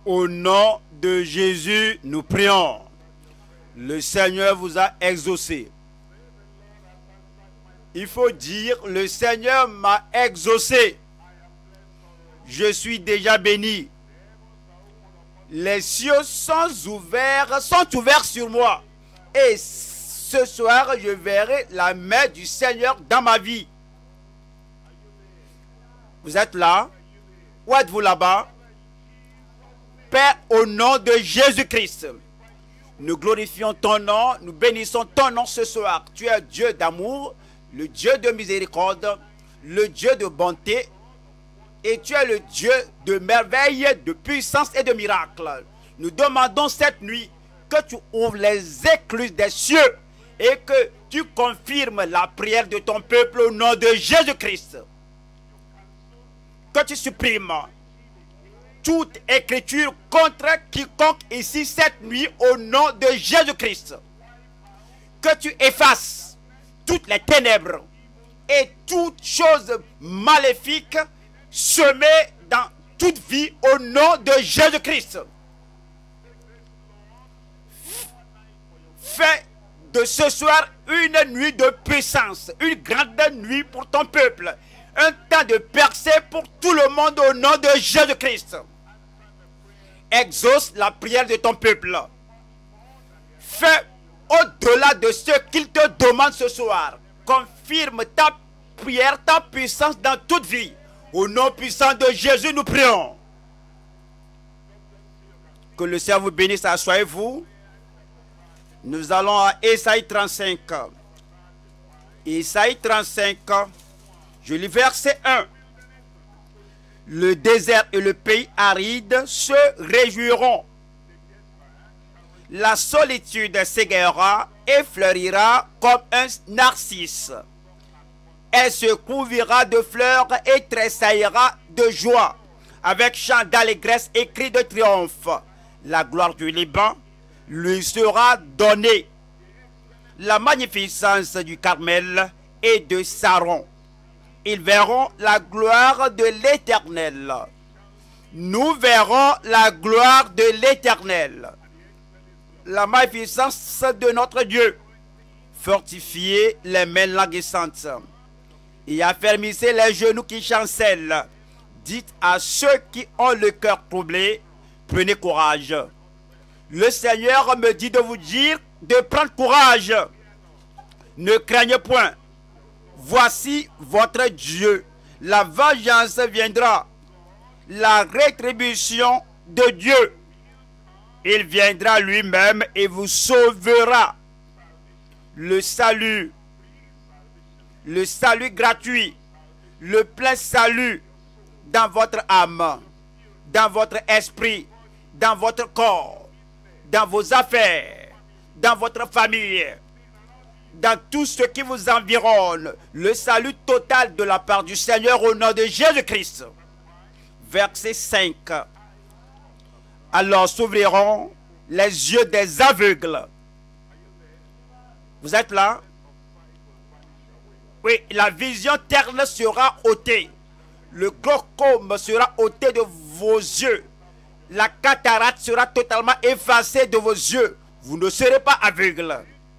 Au nom de Jésus, nous prions. Le Seigneur vous a exaucé. Il faut dire, le Seigneur m'a exaucé. Je suis déjà béni. Les cieux sont ouverts sur moi. Et ce soir, je verrai la main du Seigneur dans ma vie. Vous êtes là? Où êtes-vous là-bas? Père, au nom de Jésus-Christ, nous glorifions ton nom, nous bénissons ton nom ce soir. Tu es Dieu d'amour, le Dieu de miséricorde, le Dieu de bonté, et tu es le Dieu de merveille, de puissance et de miracles. Nous demandons cette nuit que tu ouvres les écluses des cieux et que tu confirmes la prière de ton peuple au nom de Jésus-Christ. Que tu supprimes toute écriture contre quiconque ici cette nuit au nom de Jésus-Christ. Que tu effaces toutes les ténèbres et toutes choses maléfiques semées dans toute vie au nom de Jésus-Christ. Fais de ce soir une nuit de puissance, une grande nuit pour ton peuple, un temps de percée pour tout le monde au nom de Jésus-Christ. Exauce la prière de ton peuple. Fais au-delà de ce qu'il te demande ce soir. Confirme ta prière, ta puissance dans toute vie. Au nom puissant de Jésus, nous prions. Que le Seigneur vous bénisse, asseyez-vous. Nous allons à Ésaïe 35. Ésaïe 35, je lis verset 1. Le désert et le pays aride se réjouiront. La solitude s'égayera et fleurira comme un narcisse. Elle se couvrira de fleurs et tressaillera de joie, avec chant d'allégresse et cri de triomphe. La gloire du Liban lui sera donnée. La magnificence du Carmel et de Saron. Ils verront la gloire de l'Éternel. Nous verrons la gloire de l'Éternel. La magnificence de notre Dieu. Fortifiez les mains languissantes et affermissez les genoux qui chancellent. Dites à ceux qui ont le cœur troublé, prenez courage. Le Seigneur me dit de vous dire de prendre courage. Ne craignez point. Voici votre Dieu. La vengeance viendra. La rétribution de Dieu. Il viendra lui-même et vous sauvera. Le salut gratuit, le plein salut dans votre âme, dans votre esprit, dans votre corps, dans vos affaires, dans votre famille, dans tout ce qui vous environne. Le salut total de la part du Seigneur au nom de Jésus-Christ. Verset 5. Alors s'ouvriront les yeux des aveugles. Vous êtes là? Oui, la vision terne sera ôtée. Le glaucome sera ôté de vos yeux. La cataracte sera totalement effacée de vos yeux. Vous ne serez pas aveugles.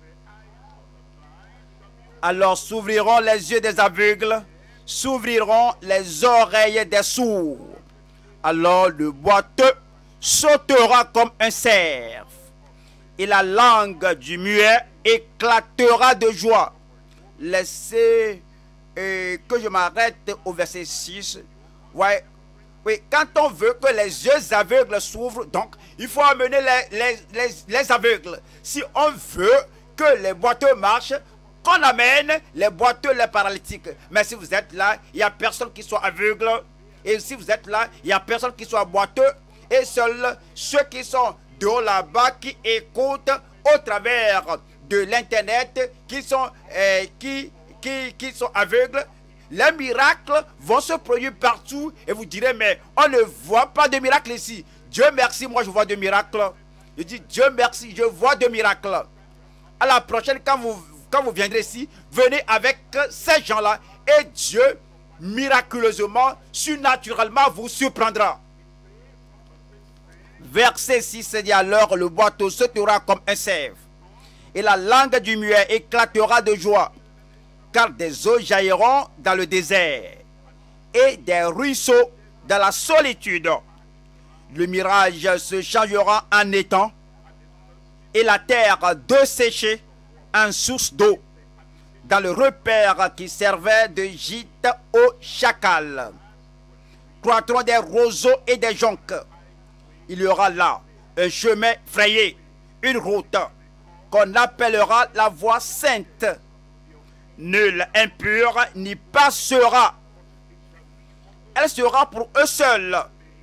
Alors s'ouvriront les yeux des aveugles, s'ouvriront les oreilles des sourds. Alors le boiteux sautera comme un cerf, et la langue du muet éclatera de joie. Laissez que je m'arrête au verset 6. Ouais. Oui, quand on veut que les yeux aveugles s'ouvrent, donc il faut amener les aveugles. Si on veut que les boiteux marchent, qu'on amène les boiteux, les paralytiques. Mais si vous êtes là, il n'y a personne qui soit aveugle. Et si vous êtes là, il n'y a personne qui soit boiteux. Et seuls ceux qui sont de haut là-bas, qui écoutent au travers de l'internet, qui sont aveugles, les miracles vont se produire partout. Et vous direz, mais on ne voit pas de miracles ici. Dieu merci, moi je vois de miracles. Je dis, Dieu merci, je vois de miracles. À la prochaine, quand vous viendrez ici, venez avec ces gens-là. Et Dieu, miraculeusement, surnaturellement, vous surprendra. Verset 6 dit alors le boiteau sautera comme un cerf, et la langue du muet éclatera de joie, car des eaux jailliront dans le désert, et des ruisseaux dans la solitude. Le mirage se changera en étang, et la terre desséchée en source d'eau, dans le repère qui servait de gîte aux chacals. Croîtront des roseaux et des joncs. Il y aura là un chemin frayé, une route qu'on appellera la voie sainte. Nul impur n'y passera. Elle sera pour eux seuls.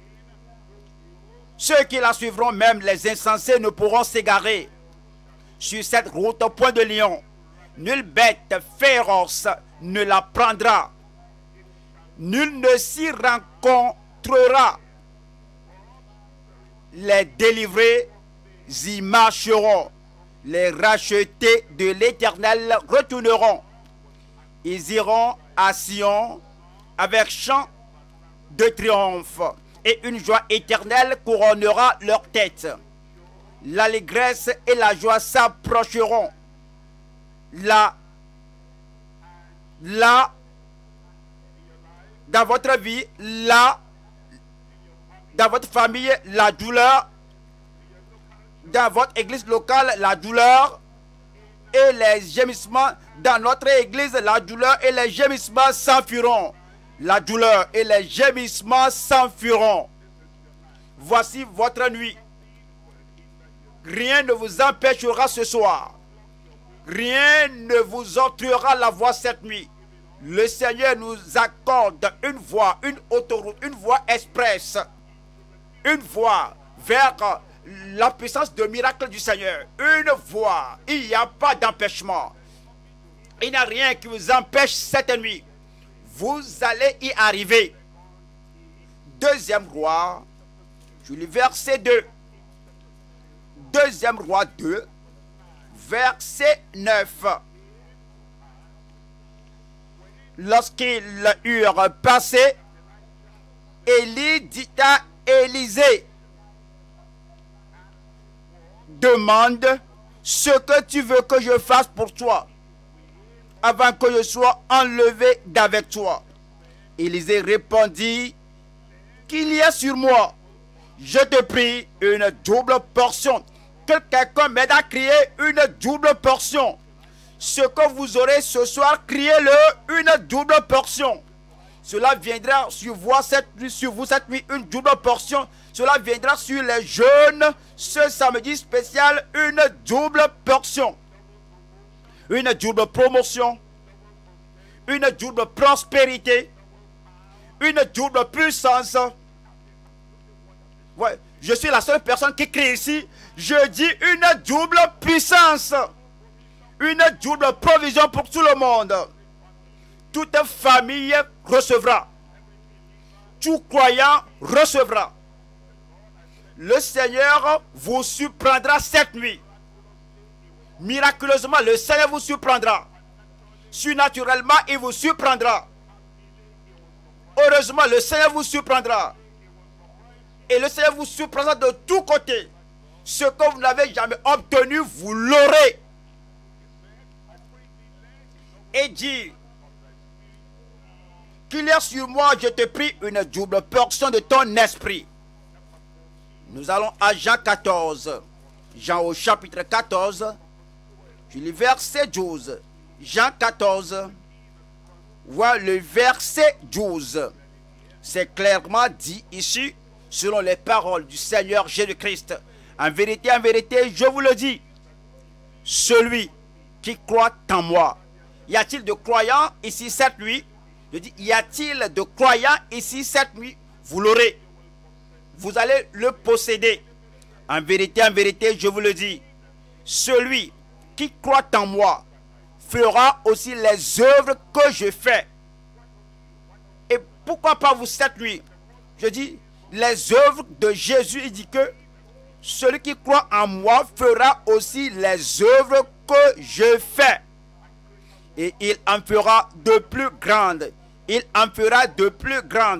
Ceux qui la suivront, même les insensés, ne pourront s'égarer. Sur cette route au point de lion, nulle bête féroce ne la prendra. Nul ne s'y rencontrera. Les délivrés y marcheront. Les rachetés de l'Éternel retourneront. Ils iront à Sion avec chant de triomphe, et une joie éternelle couronnera leur tête. L'allégresse et la joie s'approcheront. Là, dans votre vie, là, dans votre famille, la douleur, dans votre église locale, la douleur et les gémissements, dans notre église, la douleur et les gémissements s'enfuiront. La douleur et les gémissements s'enfuiront. Voici votre nuit. Rien ne vous empêchera ce soir. Rien ne vous ôtera la voie cette nuit. Le Seigneur nous accorde une voie, une autoroute, une voie express. Une voie vers la puissance de miracle du Seigneur. Une voie. Il n'y a pas d'empêchement. Il n'y a rien qui vous empêche cette nuit. Vous allez y arriver. Deuxième roi, je lis verset 2. Deuxième roi 2, verset 9. Lorsqu'ils eurent passé, Élie dit à Élisée, demande ce que tu veux que je fasse pour toi, avant que je sois enlevé d'avec toi. Élisée répondit, qu'il y a sur moi, je te prie, une double portion. Que quelqu'un m'aide à crier une double portion. Ce que vous aurez ce soir, criez-le, une double portion. Cela viendra sur vous cette nuit, une double portion. Cela viendra sur les jeunes ce samedi spécial, une double portion. Une double promotion. Une double prospérité. Une double puissance. Ouais, je suis la seule personne qui crie ici. Je dis une double puissance. Une double provision pour tout le monde. Toute famille recevra. Tout croyant recevra. Le Seigneur vous surprendra cette nuit. Miraculeusement, le Seigneur vous surprendra. Surnaturellement, il vous surprendra. Heureusement, le Seigneur vous surprendra. Et le Seigneur vous surprendra de tous côtés. Ce que vous n'avez jamais obtenu, vous l'aurez. Et dit, qu'il y a sur moi, je te prie, une double portion de ton esprit. Nous allons à Jean 14. Jean au chapitre 14. Je lis verset 12. Jean 14. Voilà le verset 12. C'est clairement dit ici, selon les paroles du Seigneur Jésus-Christ. En vérité, je vous le dis, celui qui croit en moi. Y a-t-il de croyants ici cette nuit? Je dis, y a-t-il de croyants ici cette nuit? Vous l'aurez. Vous allez le posséder. En vérité, je vous le dis, celui qui croit en moi fera aussi les œuvres que je fais. Et pourquoi pas vous cette nuit? Je dis, les œuvres de Jésus, il dit que celui qui croit en moi fera aussi les œuvres que je fais. Et il en fera de plus grandes. Il en fera de plus grandes.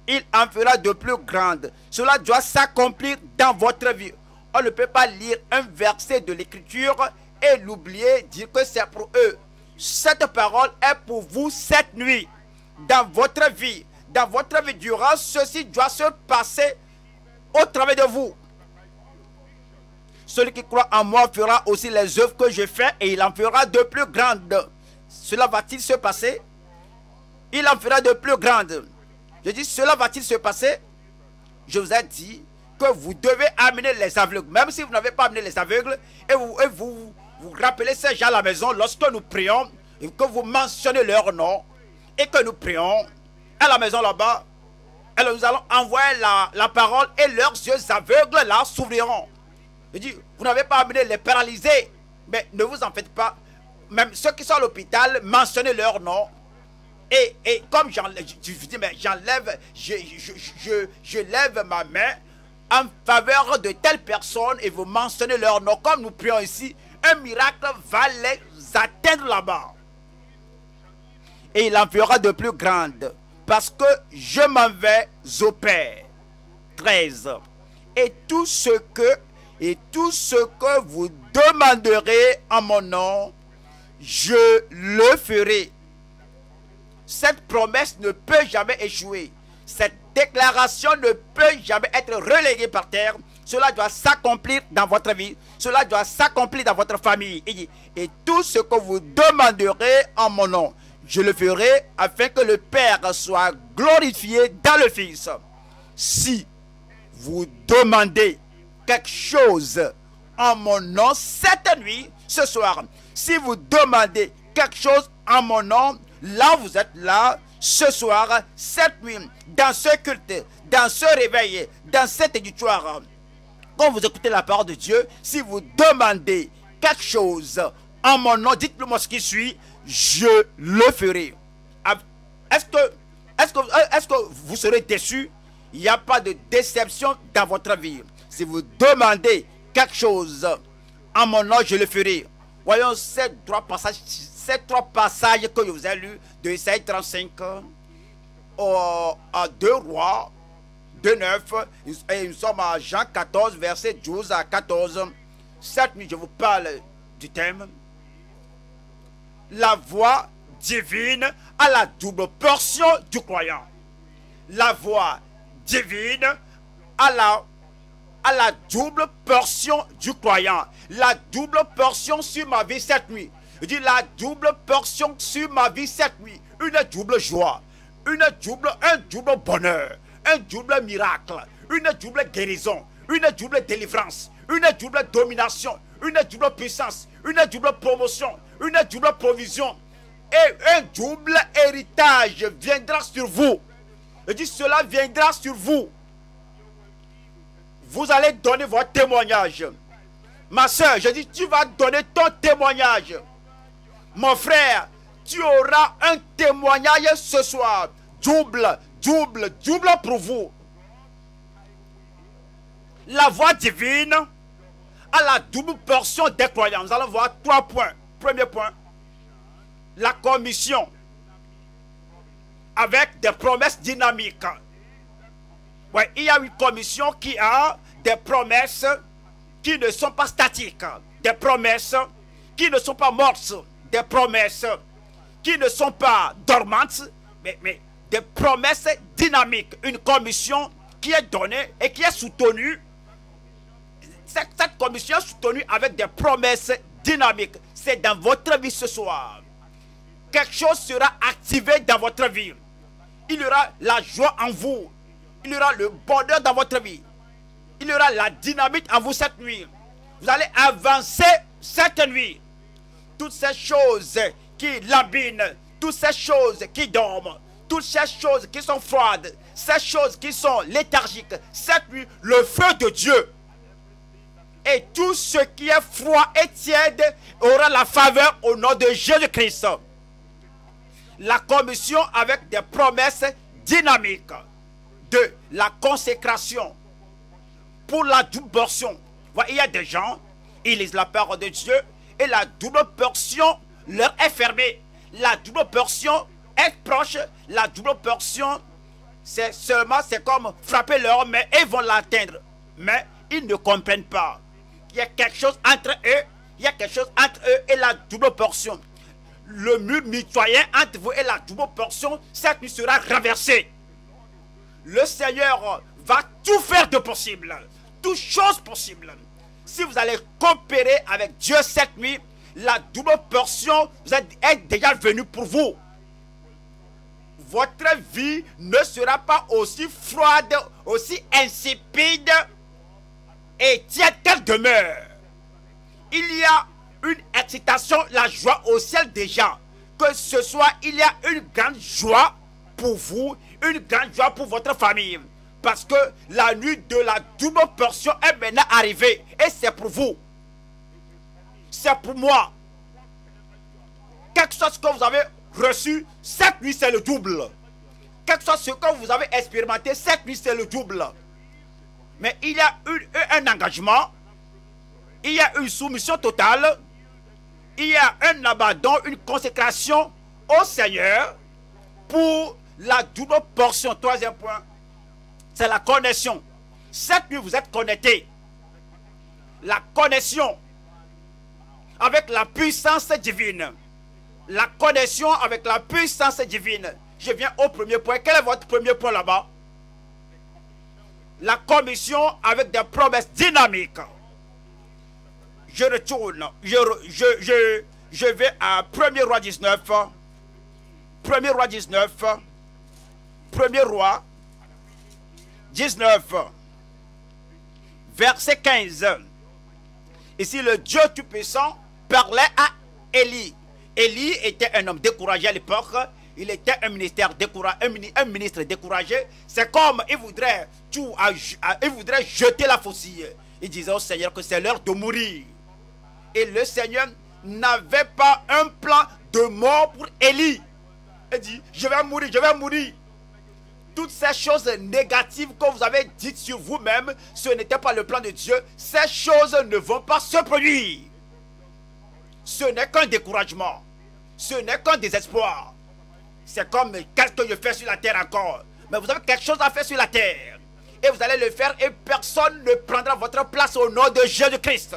il en fera de plus grandes. Cela doit s'accomplir dans votre vie. On ne peut pas lire un verset de l'écriture et l'oublier, dire que c'est pour eux. Cette parole est pour vous cette nuit, dans votre vie. Dans votre vie, durant ceci doit se passer au travers de vous. Celui qui croit en moi fera aussi les œuvres que je fais et il en fera de plus grandes. Cela va-t-il se passer? Il en fera de plus grandes. Je dis, cela va-t-il se passer? Je vous ai dit que vous devez amener les aveugles. Même si vous n'avez pas amené les aveugles, et vous rappelez ces gens à la maison lorsque nous prions, et que vous mentionnez leur nom, et que nous prions à la maison là-bas, alors nous allons envoyer la parole et leurs yeux aveugles là s'ouvriront. Je dis, vous n'avez pas amené les paralysés, mais ne vous en faites pas. Même ceux qui sont à l'hôpital, mentionnez leur nom. Et comme j'enlève, je lève ma main en faveur de telle personne et vous mentionnez leur nom. Comme nous prions ici, un miracle va les atteindre là-bas. Et il en fera de plus grandes. Parce que je m'en vais au Père. 13. Et tout ce que vous demanderez en mon nom, je le ferai. Cette promesse ne peut jamais échouer. Cette déclaration ne peut jamais être reléguée par terre. Cela doit s'accomplir dans votre vie. Cela doit s'accomplir dans votre famille. Il dit, et tout ce que vous demanderez en mon nom, je le ferai afin que le Père soit glorifié dans le Fils. Si vous demandez quelque chose en mon nom cette nuit, ce soir, si vous demandez quelque chose en mon nom, là vous êtes là, ce soir, cette nuit, dans ce culte, dans ce réveil, dans cet éditoire, quand vous écoutez la parole de Dieu, si vous demandez quelque chose en mon nom, dites-le moi ce qui suit, je le ferai. Est-ce que vous serez déçus? Il n'y a pas de déception dans votre vie. Si vous demandez quelque chose en mon nom, je le ferai. Voyons ces trois passages que je vous ai lus de Isaïe 35 à 2 Rois 2:9 et nous sommes à Jean 14 verset 12 à 14. Cette nuit je vous parle du thème la voix divine à la double portion du croyant. La voix divine à la double portion du croyant. La double portion sur ma vie cette nuit. Je dis la double portion sur ma vie cette nuit. Une double joie, un double bonheur, un double miracle, une double guérison, une double délivrance, une double domination, une double puissance, une double promotion, une double provision et un double héritage viendra sur vous. Je dis cela viendra sur vous. Vous allez donner votre témoignage. Ma soeur, je dis tu vas donner ton témoignage. Mon frère, tu auras un témoignage ce soir. Double pour vous. La voix divine à la double portion des croyants. Nous allons voir 3 points. Premier point, la commission avec des promesses dynamiques. Ouais, il y a une commission qui a des promesses qui ne sont pas statiques, des promesses qui ne sont pas mortes, des promesses qui ne sont pas dormantes, mais des promesses dynamiques. Une commission qui est donnée et qui est soutenue. Cette commission est soutenue avec des promesses dynamiques. C'est dans votre vie ce soir. Quelque chose sera activé dans votre vie. Il y aura la joie en vous. Il y aura le bonheur dans votre vie. Il y aura la dynamique en vous cette nuit. Vous allez avancer cette nuit. Toutes ces choses qui lambinent, toutes ces choses qui dorment, toutes ces choses qui sont froides, ces choses qui sont léthargiques, cette nuit, le feu de Dieu. Et tout ce qui est froid et tiède aura la faveur au nom de Jésus-Christ. La commission avec des promesses dynamiques de la consécration pour la double portion. Il y a des gens, ils lisent la parole de Dieu et la double portion leur est fermée. La double portion est proche, la double portion c'est comme frapper leur main et ils vont l'atteindre. Mais ils ne comprennent pas. Il y a quelque chose entre eux. Il y a quelque chose entre eux et la double portion. Le mur mitoyen entre vous et la double portion, cette nuit sera renversée. Le Seigneur va tout faire de possible. Toute chose possible. Si vous allez coopérer avec Dieu cette nuit, la double portion est déjà venue pour vous. Votre vie ne sera pas aussi froide, aussi insipide et tiède qu'elle demeure. Il y a une excitation, la joie au ciel déjà. Que ce soit, il y a une grande joie pour vous, une grande joie pour votre famille. Parce que la nuit de la double portion est maintenant arrivée. Et c'est pour vous. C'est pour moi. Quelque chose que vous avez reçu, cette nuit c'est le double. Quelque chose que vous avez expérimenté, cette nuit c'est le double. Mais il y a un engagement. Il y a une soumission totale. Il y a un abandon, une consécration au Seigneur pour la double portion. Troisième point, c'est la connexion. Cette nuit, vous êtes connectés. La connexion avec la puissance divine. La connexion avec la puissance divine. Je viens au premier point. Quel est votre premier point là-bas? La commission avec des promesses dynamiques. Je retourne. Je vais à 1er roi 19. 1er roi 19. 1er roi 19. Verset 15. Ici, le Dieu Tout-Puissant parlait à Élie. Élie était un homme découragé à l'époque. Il était un ministre découragé. C'est comme il voudrait jeter la faucille. Il disait au Seigneur que c'est l'heure de mourir. Et le Seigneur n'avait pas un plan de mort pour Élie. Il dit, je vais mourir, je vais mourir. Toutes ces choses négatives que vous avez dites sur vous-même, ce n'était pas le plan de Dieu. Ces choses ne vont pas se produire. Ce n'est qu'un découragement. Ce n'est qu'un désespoir. C'est comme qu'est-ce que je fais sur la terre encore. Mais vous avez quelque chose à faire sur la terre. Et vous allez le faire et personne ne prendra votre place au nom de Jésus-Christ.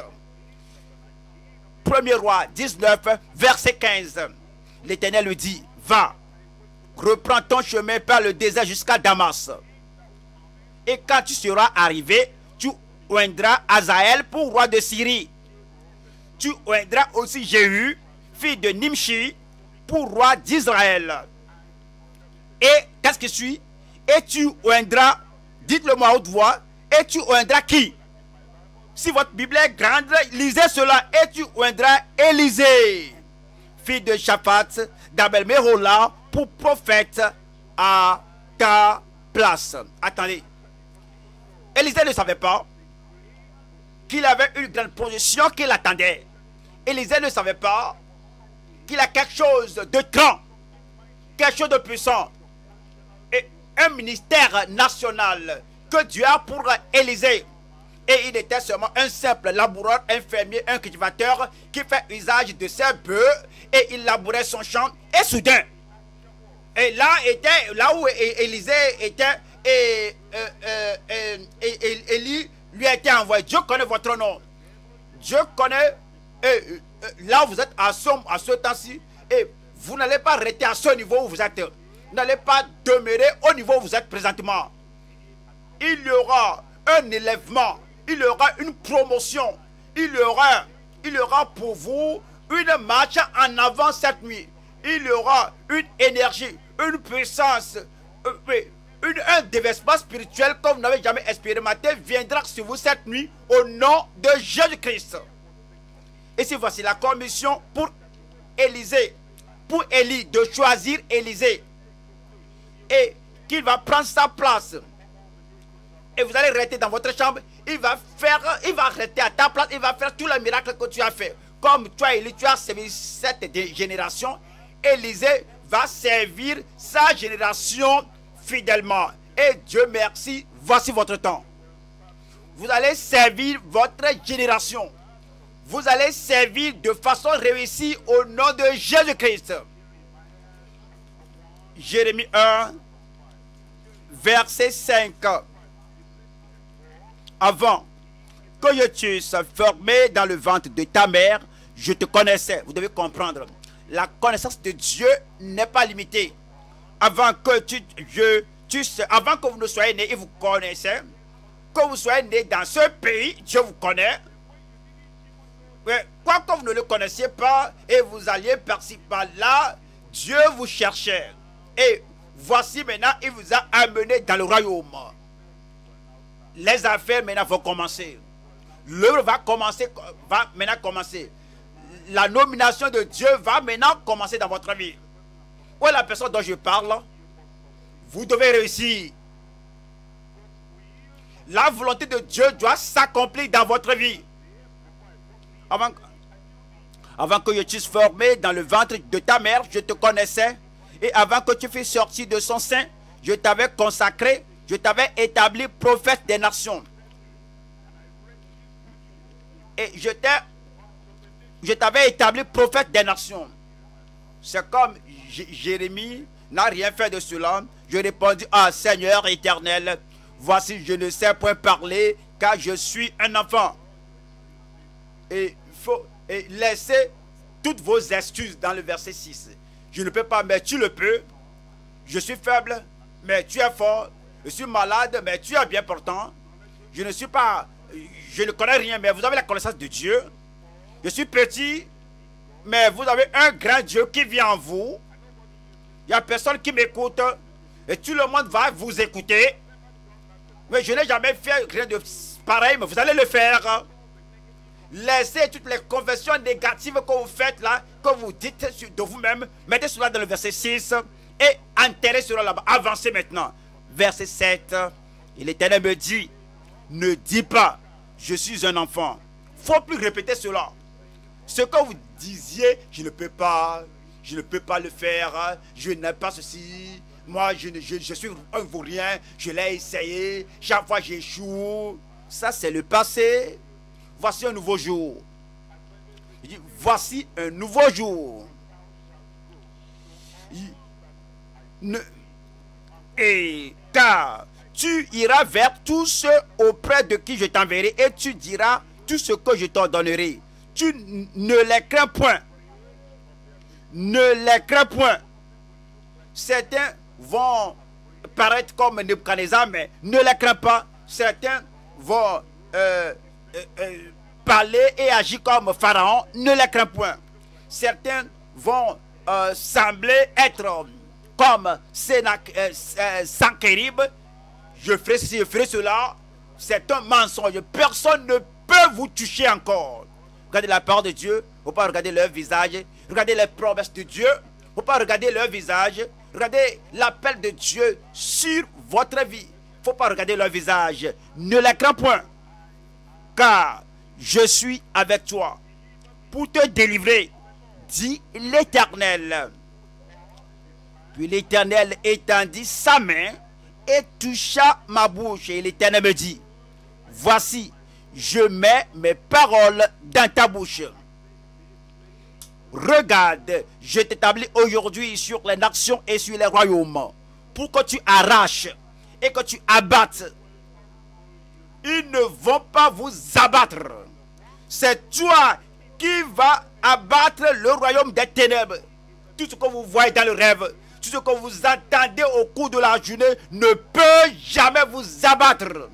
1er roi 19, verset 15. L'Éternel lui dit, va, reprends ton chemin par le désert jusqu'à Damas. Et quand tu seras arrivé, tu oindras Azaël pour roi de Syrie. Tu oindras aussi Jéhu, fille de Nimshi, pour roi d'Israël. Et qu'est-ce qui suit? Et tu oindras, dites-le-moi à haute voix, et tu oindras qui? Si votre Bible est grande, lisez cela. Et tu oindras Élisée, fille de Shaphat, d'Abel-Méhola, pour prophète à ta place. Attendez. Élisée ne savait pas qu'il avait une grande position qui l'attendait. Élisée ne savait pas qu'il a quelque chose de grand, quelque chose de puissant. Et un ministère national que Dieu a pour Élisée. Et il était seulement un simple laboureur, un fermier, un cultivateur qui fait usage de ses bœufs et il labourait son champ. Et soudain, et là où Élisée était, et Élie lui a été envoyé. Dieu connaît votre nom. Dieu connaît, là où vous êtes à ce temps-ci, et vous n'allez pas rester à ce niveau où vous êtes. Vous n'allez pas demeurer au niveau où vous êtes présentement. Il y aura un élèvement. Il y aura une promotion. Il y aura pour vous une marche en avant cette nuit. Il y aura une énergie, une puissance, un déversement spirituel comme vous n'avez jamais expérimenté viendra sur vous cette nuit au nom de Jésus-Christ. Et si voici la commission pour Élisée, pour Élie, de choisir Élisée. Et qu'il va prendre sa place. Et vous allez rester dans votre chambre. Il va rester à ta place. Il va faire tous les miracles que tu as fait. Comme toi, Élie, tu as servi cette génération. Élisée va servir sa génération fidèlement. Et Dieu merci, voici votre temps. Vous allez servir votre génération. Vous allez servir de façon réussie au nom de Jésus-Christ. Jérémie 1, verset 5. Avant que je t'eusse formé dans le ventre de ta mère, je te connaissais. Vous devez comprendre. La connaissance de Dieu n'est pas limitée. Avant que avant que vous ne soyez né, il vous connaissait. Que vous soyez né dans ce pays, Dieu vous connaît. Mais quoi que vous ne le connaissiez pas et vous alliez par-ci par-là, Dieu vous cherchait. Et voici maintenant, il vous a amené dans le royaume. Les affaires maintenant vont commencer. L'œuvre va maintenant commencer. La nomination de Dieu va maintenant commencer dans votre vie. Où est la personne dont je parle? Vous devez réussir. La volonté de Dieu doit s'accomplir dans votre vie. Avant que je t'eusse formé dans le ventre de ta mère, je te connaissais. Et avant que tu fusses sorti de son sein, je t'avais consacré, je t'avais établi prophète des nations. Et je t'avais établi prophète des nations. C'est comme Jérémie n'a rien fait de cela. Je répondis: ah Seigneur éternel, voici je ne sais point parler car je suis un enfant. Et il faut laisser toutes vos excuses dans le verset 6. Je ne peux pas, mais tu le peux. Je suis faible, mais tu es fort. Je suis malade, mais tu es bien portant. Je ne connais rien, mais vous avez la connaissance de Dieu. Je suis petit, mais vous avez un grand Dieu qui vit en vous. Il n'y a personne qui m'écoute. Et tout le monde va vous écouter. Mais je n'ai jamais fait rien de pareil, mais vous allez le faire. Laissez toutes les confessions négatives que vous faites là, que vous dites de vous-même. Mettez cela dans le verset 6 et enterrez cela là-bas. Avancez maintenant. Verset 7. Et l'Éternel me dit: ne dis pas, je suis un enfant. Il ne faut plus répéter cela. Ce que vous disiez, je ne peux pas le faire, je n'ai pas ceci, moi je suis un vaurien, je l'ai essayé, chaque fois j'échoue. Ça c'est le passé. Voici un nouveau jour. Il dit: voici un nouveau jour. Et car tu iras vers tous ceux auprès de qui je t'enverrai et tu diras tout ce que je t'ordonnerai. Tu ne les crains point. Ne les crains point. Certains vont paraître comme Nebuchadnezzar, mais ne les crains pas. Certains vont parler et agir comme Pharaon. Ne les crains point. Certains vont sembler être comme Sanchérib. Je ferai ceci, je ferai cela. C'est un mensonge. Personne ne peut vous toucher encore. Regardez la parole de Dieu. Il ne faut pas regarder leur visage. Regardez les promesses de Dieu. Il ne faut pas regarder leur visage. Regardez l'appel de Dieu sur votre vie. Il ne faut pas regarder leur visage. Ne les crains point. Car je suis avec toi pour te délivrer, dit l'Éternel. Puis l'Éternel étendit sa main et toucha ma bouche. Et l'Éternel me dit: voici, je mets mes paroles dans ta bouche. Regarde, je t'établis aujourd'hui sur les nations et sur les royaumes, pour que tu arraches et que tu abattes. Ils ne vont pas vous abattre. C'est toi qui vas abattre le royaume des ténèbres. Tout ce que vous voyez dans le rêve, tout ce que vous entendez au cours de la journée ne peut jamais vous abattre.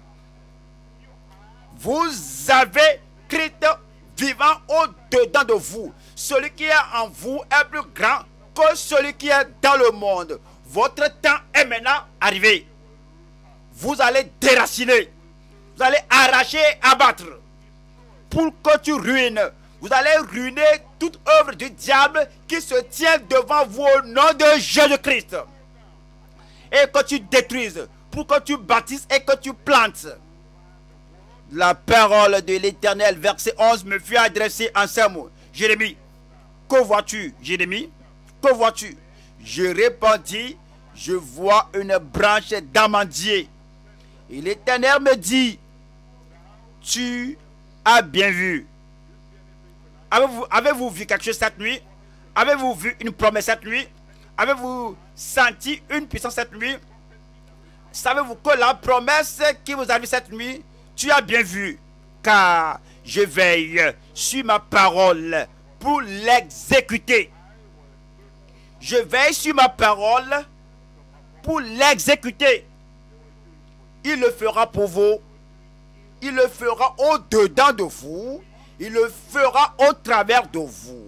Vous avez Christ vivant au-dedans de vous. Celui qui est en vous est plus grand que celui qui est dans le monde. Votre temps est maintenant arrivé. Vous allez déraciner. Vous allez arracher et abattre. Pour que tu ruines. Vous allez ruiner toute œuvre du diable qui se tient devant vous au nom de Jésus-Christ. Et que tu détruises. Pour que tu bâtisses et que tu plantes. La parole de l'Éternel, verset 11, me fut adressée en ces mots. Jérémie, que vois-tu, Jérémie? Que vois-tu? Je répondis: je vois une branche d'amandier. Et l'Éternel me dit: tu as bien vu. Avez-vous vu quelque chose cette nuit? Avez-vous vu une promesse cette nuit? Avez-vous senti une puissance cette nuit? savez-vous que la promesse qui vous a dit cette nuit, tu as bien vu, car je veille sur ma parole pour l'exécuter. Je veille sur ma parole pour l'exécuter. Il le fera pour vous. Il le fera au-dedans de vous. Il le fera au travers de vous.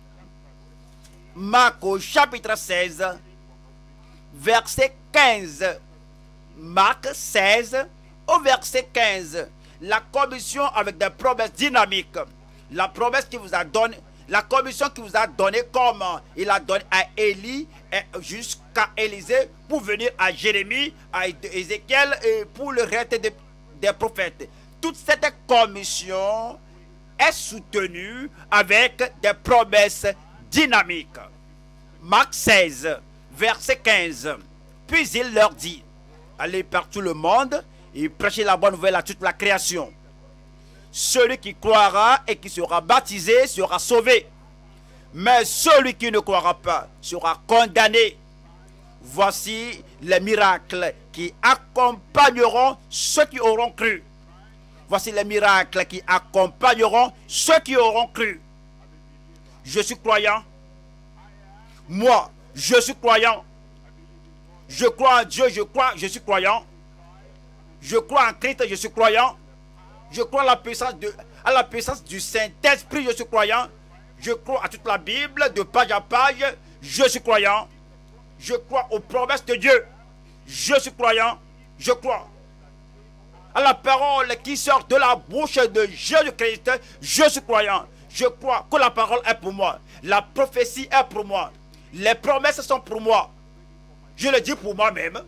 Marc au chapitre 16, verset 15. Marc 16 au verset 15. La commission avec des promesses dynamiques. La promesse qui vous a donné, la commission qui vous a donné, comme il a donné à Élie jusqu'à Élisée, pour venir à Jérémie, à Ézéchiel et pour le reste des prophètes. Toute cette commission est soutenue avec des promesses dynamiques. Marc 16, verset 15. Puis il leur dit, allez par tout le monde et prêchez la bonne nouvelle à toute la création. Celui qui croira et qui sera baptisé sera sauvé. Mais celui qui ne croira pas sera condamné. Voici les miracles qui accompagneront ceux qui auront cru. Voici les miracles qui accompagneront ceux qui auront cru. Je suis croyant. Moi, je suis croyant. Je crois en Dieu, je suis croyant. Je crois en Christ, je suis croyant. Je crois à la puissance du Saint-Esprit, je suis croyant. Je crois à toute la Bible, de page à page, je suis croyant. Je crois aux promesses de Dieu. Je suis croyant. Je crois à la parole qui sort de la bouche de Jésus-Christ. Je suis croyant. Je crois que la parole est pour moi. La prophétie est pour moi. Les promesses sont pour moi. Je le dis pour moi-même.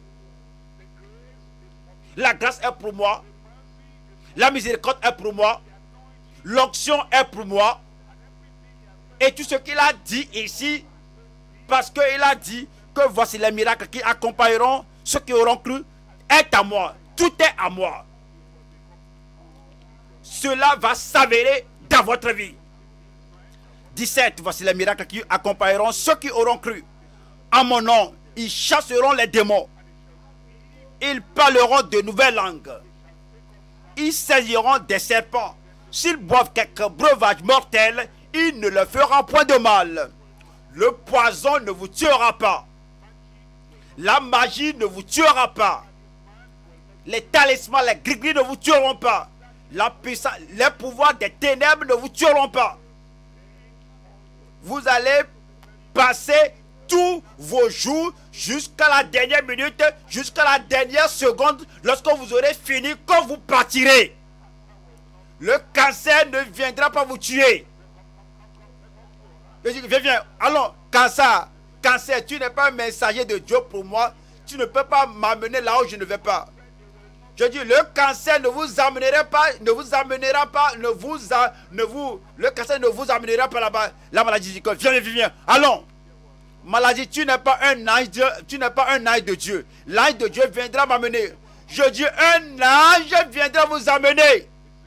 La grâce est pour moi. La miséricorde est pour moi. L'onction est pour moi. Et tout ce qu'il a dit ici, parce qu'il a dit que voici les miracles qui accompagneront ceux qui auront cru, est à moi. Tout est à moi. Cela va s'avérer dans votre vie. 17. Voici les miracles qui accompagneront ceux qui auront cru. En mon nom, ils chasseront les démons. Ils parleront de nouvelles langues. Ils saisiront des serpents. S'ils boivent quelques breuvages mortels, il ne leur fera point de mal. Le poison ne vous tuera pas. La magie ne vous tuera pas. Les talismans, les gris-gris ne vous tueront pas. La puissance, les pouvoirs des ténèbres ne vous tueront pas. Vous allez passer tous vos jours jusqu'à la dernière minute, jusqu'à la dernière seconde, lorsque vous aurez fini, quand vous partirez. Le cancer ne viendra pas vous tuer. Je dis, viens, allons, cancer, tu n'es pas un messager de Dieu pour moi. Tu ne peux pas m'amener là où je ne vais pas. Je dis, le cancer ne vous amènera pas, le cancer ne vous amènera pas là-bas. La maladie dit que viens, allons. Maladie, tu n'es pas un ange de Dieu. L'ange de Dieu viendra m'amener. Je dis, un ange viendra vous amener.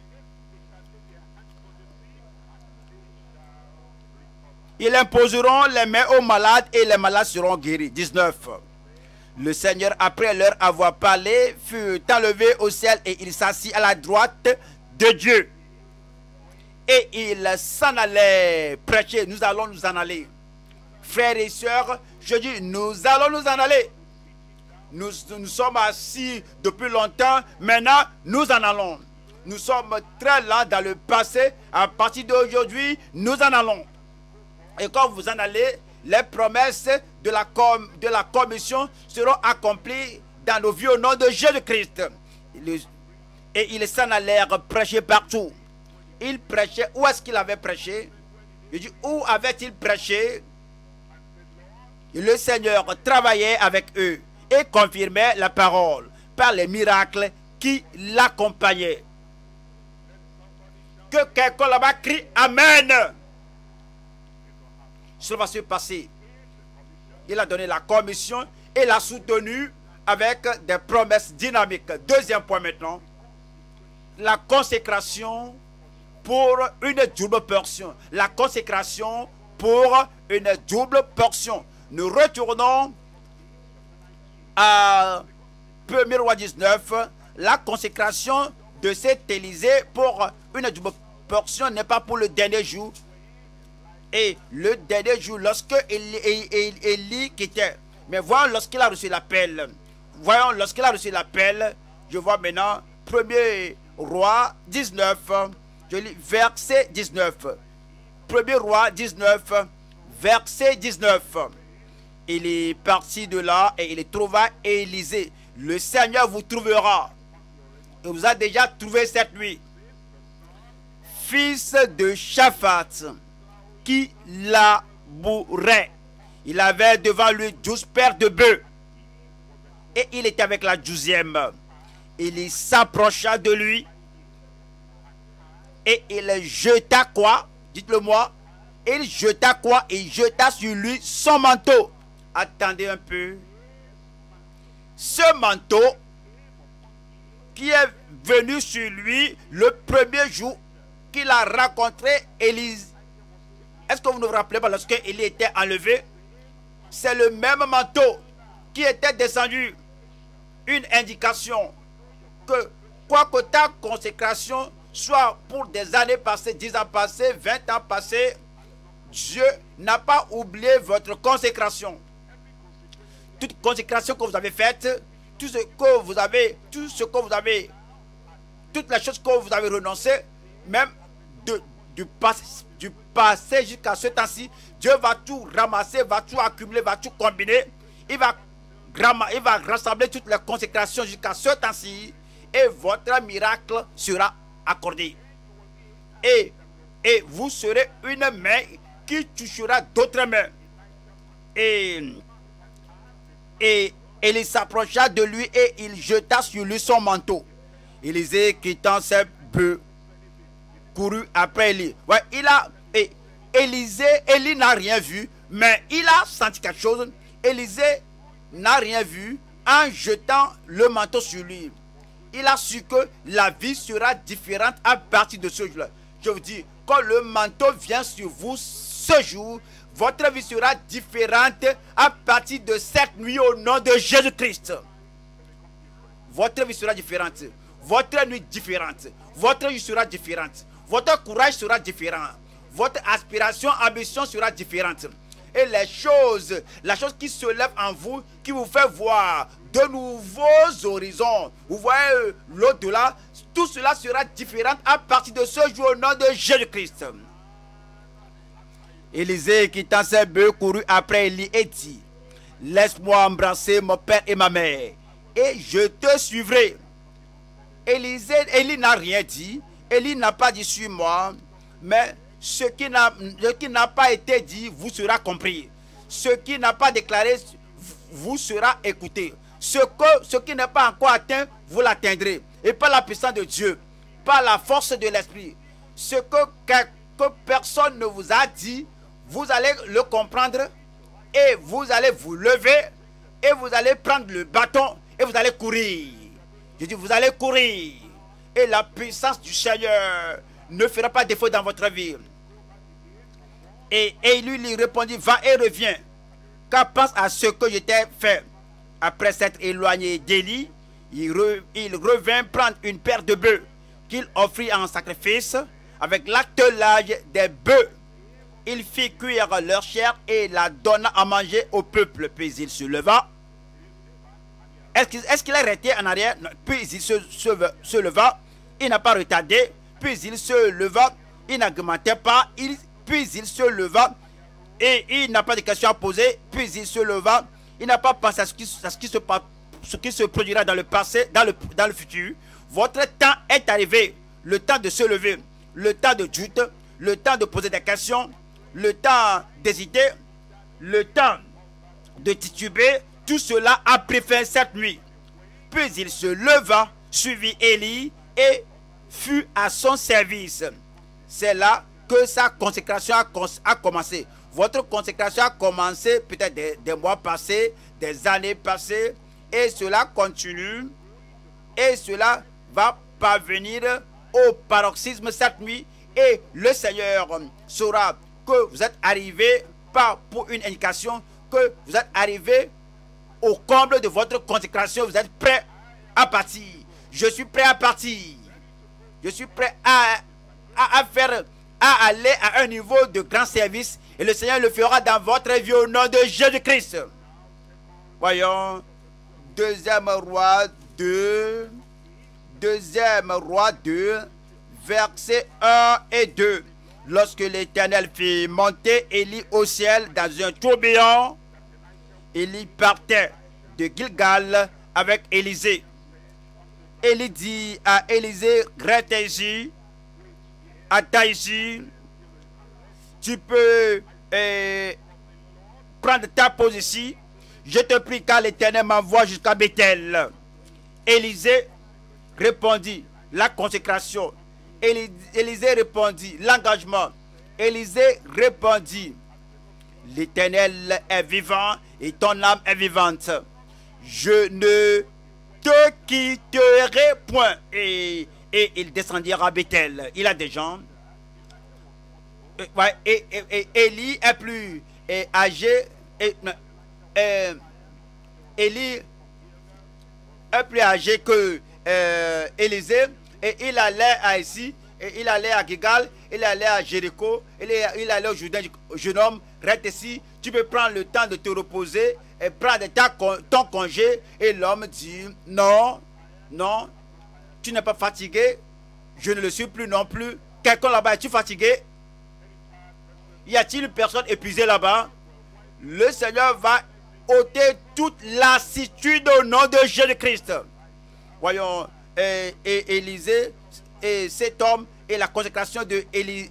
Ils imposeront les mains aux malades et les malades seront guéris. 19. Le Seigneur, après leur avoir parlé, fut enlevé au ciel et il s'assit à la droite de Dieu. Et il s'en allait prêcher. Nous allons nous en aller. Frères et sœurs, je dis, nous allons nous en aller. Nous sommes assis depuis longtemps. Maintenant, nous en allons. Nous sommes très lents dans le passé. À partir d'aujourd'hui, nous en allons. Et quand vous en allez, les promesses de la commission seront accomplies dans nos vies au nom de Jésus-Christ. Et ils s'en allèrent prêcher partout. Il prêchait. Où est-ce qu'il avait prêché? Je dis, où avait-il prêché? Et le Seigneur travaillait avec eux et confirmait la parole par les miracles qui l'accompagnaient. Que quelqu'un là-bas crie Amen. Cela va se passer. Il a donné la commission et l'a soutenu avec des promesses dynamiques. Deuxième point maintenant. La consécration pour une double portion. La consécration pour une double portion. Nous retournons à 1er roi 19, la consécration de cet Élysée pour une double portion n'est pas pour le dernier jour. Et le dernier jour, lorsque Élie quittait. Mais voyons lorsqu'il a reçu l'appel. Voyons lorsqu'il a reçu l'appel. Je vois maintenant 1er roi 19. Je lis verset 19. 1er roi 19, verset 19. Il est parti de là et il trouva Élisée. Le Seigneur vous trouvera. Il vous a déjà trouvé cette nuit. Fils de Shaphat, qui labourait. Il avait devant lui 12 paires de bœufs. Et il était avec la 12e. Il s'approcha de lui. Et il jeta quoi? Dites-le moi. Il jeta quoi? Il jeta sur lui son manteau. Attendez un peu. Ce manteau qui est venu sur lui le premier jour qu'il a rencontré Élise. Est-ce que vous ne vous rappelez pas lorsque Élie était enlevé? C'est le même manteau qui était descendu. Une indication que quoi que ta consécration soit pour des années passées, 10 ans passés, 20 ans passés, Dieu n'a pas oublié votre consécration. Toute consécration que vous avez faite, toutes les choses que vous avez renoncé, même du passé jusqu'à ce temps-ci, Dieu va tout ramasser, va tout accumuler, va tout combiner. Il va rassembler toutes les consécrations jusqu'à ce temps-ci et votre miracle sera accordé. Et vous serez une main qui touchera d'autres mains. Et il s'approcha de lui et il jeta sur lui son manteau. Élisée, quittant ses bœufs, courut après Élie. Ouais, Élie n'a rien vu, mais il a senti quelque chose. Élisée n'a rien vu en jetant le manteau sur lui. Il a su que la vie sera différente à partir de ce jour-là. Je vous dis, quand le manteau vient sur vous ce jour, votre vie sera différente à partir de cette nuit au nom de Jésus-Christ. Votre vie sera différente. Votre nuit différente. Votre vie sera différente. Votre courage sera différent. Votre aspiration, ambition sera différente. Et la chose qui se lève en vous, qui vous fait voir de nouveaux horizons, vous voyez l'au-delà, tout cela sera différent à partir de ce jour au nom de Jésus-Christ. Élisée, quittant ses bœufs, courut après Élie et dit: laisse-moi embrasser mon père et ma mère, et je te suivrai. Élie n'a rien dit. Élie n'a pas dit suis-moi, mais ce qui n'a pas été dit vous sera compris. Ce qui n'a pas déclaré vous sera écouté. Ce qui n'est pas encore atteint, vous l'atteindrez. Et par la puissance de Dieu, par la force de l'Esprit. Ce que personne ne vous a dit, vous allez le comprendre et vous allez vous lever et vous allez prendre le bâton et vous allez courir. Je dis vous allez courir et la puissance du Seigneur ne fera pas défaut dans votre vie. Et lui répondit: va et reviens, car pense à ce que je t'ai fait. Après s'être éloigné d'Élie, il revint prendre une paire de bœufs qu'il offrit en sacrifice avec l'attelage des bœufs. Il fit cuire leur chair et la donna à manger au peuple. Puis il se leva. Est-ce qu'il est resté en arrière? Non. Puis il se leva. Il n'a pas retardé. Puis il se leva. Il n'augmentait pas. Puis il se leva. Et il n'a pas de questions à poser. Puis il se leva. Il n'a pas pensé à ce qui se produira dans le passé, dans le futur. Votre temps est arrivé. Le temps de se lever. Le temps de doute. Le temps de poser des questions. Le temps d'hésiter, le temps de tituber, tout cela a pris fin cette nuit. Puis il se leva, suivit Élie et fut à son service. C'est là que sa consécration a commencé. Votre consécration a commencé peut-être des mois passés, des années passées, et cela continue, et cela va parvenir au paroxysme cette nuit, et le Seigneur saura que vous êtes arrivé, pas pour une indication, que vous êtes arrivé au comble de votre consécration, vous êtes prêt à partir. Je suis prêt à partir. Je suis prêt à aller à un niveau de grand service. Et le Seigneur le fera dans votre vie au nom de Jésus-Christ. Voyons. Deuxième roi 2. Deuxième roi 2. Versets 1 et 2. Lorsque l'Éternel fit monter Élie au ciel dans un tourbillon, Élie partait de Gilgal avec Élisée. Élie dit à Élisée, reste ici, attends ici, tu peux prendre ta pause ici, je te prie car l'Éternel m'envoie jusqu'à Bethel. Élisée répondit, la consécration. Élisée répondit, l'engagement. Élisée répondit, l'Éternel est vivant et ton âme est vivante. Je ne te quitterai point. Et il descendira à Bethel. Il a des gens. Et Élie est plus âgé. Élie est plus âgé que Élisée. Et il allait à ici, et il allait à Gilgal, il allait à Jéricho, il allait au Jourdain, jeune homme, reste ici, tu peux prendre le temps de te reposer et prendre ton congé. Et l'homme dit, non, non, tu n'es pas fatigué, je ne le suis plus non plus. Quelqu'un là-bas, es-tu fatigué? Y a-t-il une personne épuisée là-bas? Le Seigneur va ôter toute lassitude au nom de Jésus-Christ. Voyons. Et Élisée et cet homme et la consécration de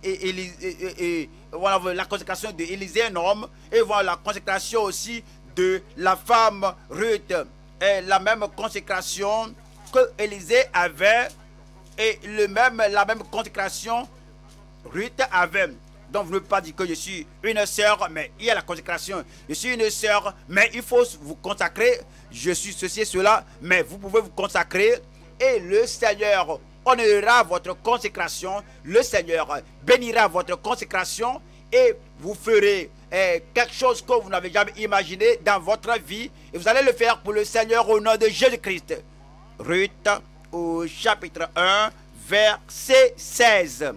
voilà, la consécration de Élisée, un homme, et voilà la consécration aussi de la femme Ruth, et la même consécration que Élisée avait, et la même consécration Ruth avait. Donc vous ne pouvez pas dire que je suis une sœur, mais il y a la consécration. Je suis une sœur, mais il faut vous consacrer. Je suis ceci et cela, mais vous pouvez vous consacrer. Et le Seigneur honorera votre consécration. Le Seigneur bénira votre consécration. Et vous ferez quelque chose que vous n'avez jamais imaginé dans votre vie. Et vous allez le faire pour le Seigneur au nom de Jésus-Christ. Ruth au chapitre 1, verset 16.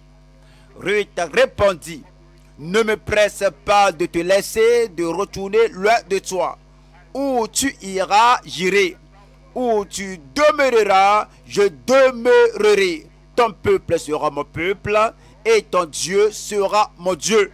Ruth répondit, ne me presse pas de te laisser de retourner loin de toi. Où tu iras, j'irai. Où tu demeureras, je demeurerai. Ton peuple sera mon peuple et ton Dieu sera mon Dieu.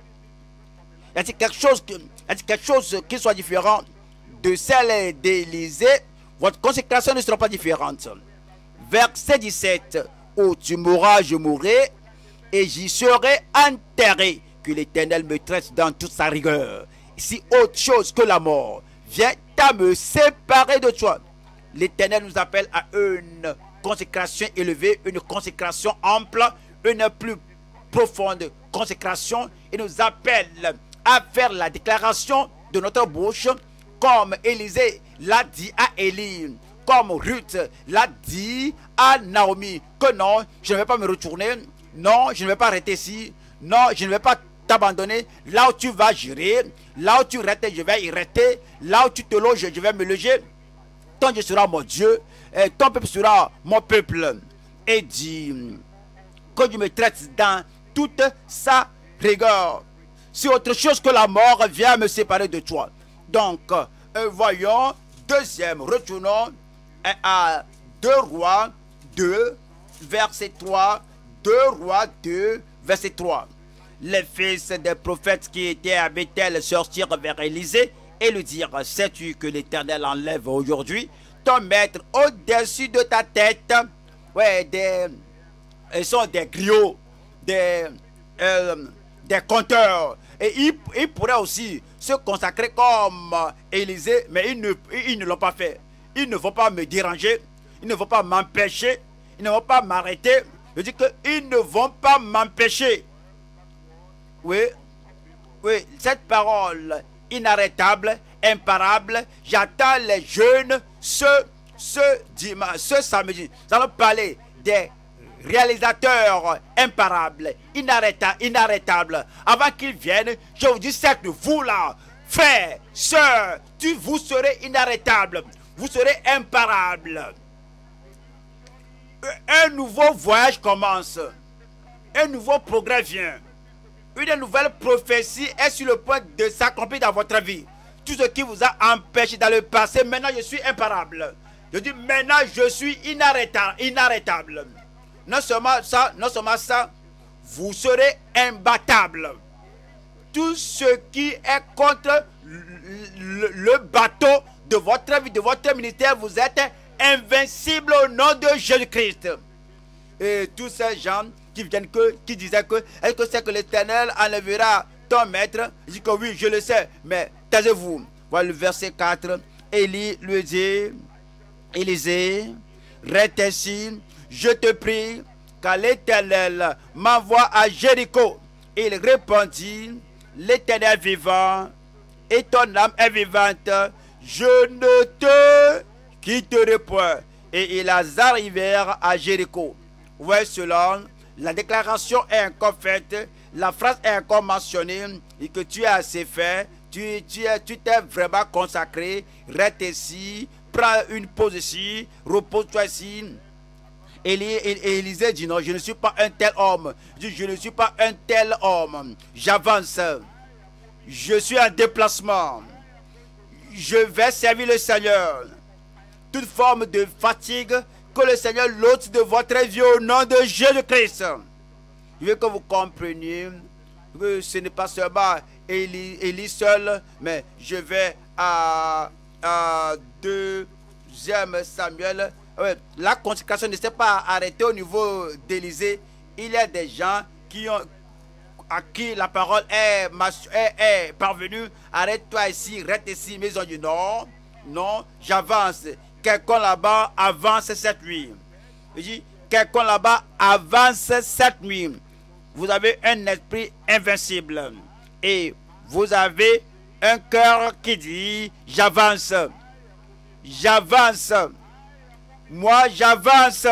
Y a-t-il quelque chose qui soit différent de celle d'Élisée? Votre consécration ne sera pas différente. Verset 17. Où tu mourras, je mourrai et j'y serai enterré. Que l'Éternel me traite dans toute sa rigueur. Si autre chose que la mort vient à me séparer de toi, l'Éternel nous appelle à une consécration élevée, une consécration ample, une plus profonde consécration. Il nous appelle à faire la déclaration de notre bouche, comme Élisée l'a dit à Élie, comme Ruth l'a dit à Naomi, que non, je ne vais pas me retourner, non, je ne vais pas arrêter ici, non, je ne vais pas t'abandonner. Là où tu vas, j'irai, là où tu restes, je vais y rester, là où tu te loges, je vais me loger. Ton Dieu sera mon Dieu, et ton peuple sera mon peuple. Et dit que Dieu me traite dans toute sa rigueur. Si autre chose que la mort vient me séparer de toi. Donc, voyons, deuxième, retournons à 2 Rois 2, verset 3. 2 Rois 2, verset 3. Les fils des prophètes qui étaient à Bethel sortirent vers Élisée et lui dirent, sais-tu que l'Éternel enlève aujourd'hui ton maître au-dessus de ta tête? Ouais, ils sont des griots, des conteurs. Et ils pourraient aussi se consacrer comme Élisée, mais ils ne l'ont pas fait. Ils ne vont pas me déranger, ils ne vont pas m'empêcher, ils ne vont pas m'arrêter. Je dis qu'ils ne vont pas m'empêcher. Oui, oui, cette parole inarrêtable, imparable, j'attends les jeunes ce dimanche, ce samedi. Nous allons parler des réalisateurs imparables, inarrêtables. Avant qu'ils viennent, je vous dis, c'est que vous là, frères, sœurs, vous serez inarrêtables, vous serez imparables. un nouveau voyage commence. Un nouveau progrès vient. Une nouvelle prophétie est sur le point de s'accomplir dans votre vie. Tout ce qui vous a empêché dans le passé, maintenant je suis imparable. Je dis maintenant je suis inarrêtable. Non seulement ça, vous serez imbattable. Tout ce qui est contre le bateau de votre vie, de votre ministère, vous êtes invincible au nom de Jésus-Christ. Et tous ces gens qui disaient que est-ce que c'est que l'Éternel enlèvera ton maître? Il dit que oui, je le sais, mais taisez-vous. Voilà le verset 4. Élie lui dit, Élisée, reste ici, je te prie, car l'Éternel m'envoie à Jéricho. Il répondit, l'Éternel vivant, et ton âme est vivante, je ne te quitterai point. Et ils arrivèrent à Jéricho. Vous voyez cela, la déclaration est encore faite, la phrase est encore mentionnée, et que tu as assez fait, tu t'es vraiment consacré, reste ici, prends une pause ici, repose-toi ici. Élisée dit non, je ne suis pas un tel homme. Je ne suis pas un tel homme. J'avance. Je suis en déplacement. Je vais servir le Seigneur. Toute forme de fatigue, que le Seigneur l'ôte de votre vie au nom de Jésus-Christ. Je veux que vous compreniez que ce n'est pas seulement Élie seul, mais je vais à 2 Samuel. La consécration ne s'est pas arrêtée au niveau d'Élisée. Il y a des gens à qui la parole est parvenue. Arrête-toi ici, reste ici. Mais ils ont dit non, non, j'avance. Quelqu'un là-bas avance cette nuit. Il dit, quelqu'un là-bas avance cette nuit. Vous avez un esprit invincible. Et vous avez un cœur qui dit, j'avance. J'avance. Moi, j'avance.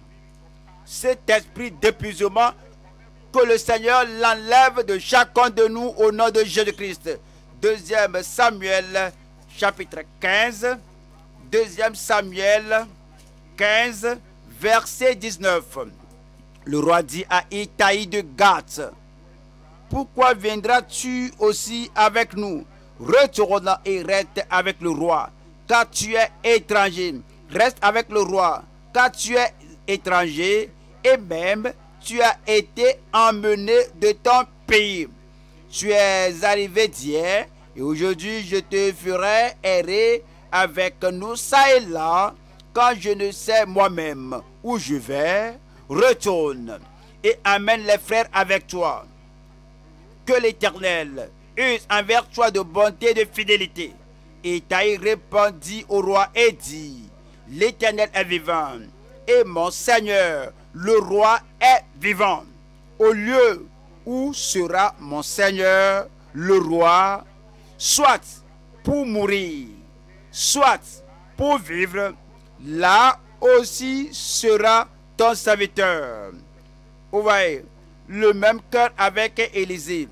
Cet esprit d'épuisement, que le Seigneur l'enlève de chacun de nous au nom de Jésus-Christ. 2 Samuel, chapitre 15. 2 Samuel 15, verset 19. Le roi dit à Itaï de Gath, pourquoi viendras-tu aussi avec nous? Retourne et reste avec le roi, car tu es étranger. Reste avec le roi, car tu es étranger, et même tu as été emmené de ton pays. Tu es arrivé d'hier, et aujourd'hui je te ferai errer avec nous ça et là, quand je ne sais moi-même où je vais. Retourne et amène les frères avec toi. Que l'Éternel use envers toi de bonté et de fidélité. Et Itaï répondit au roi et dit, l'Éternel est vivant, et mon Seigneur, le roi, est vivant. Au lieu où sera mon Seigneur, le roi, soit pour mourir, soit pour vivre, là aussi sera ton serviteur. Vous voyez, le même cœur avec Élisée,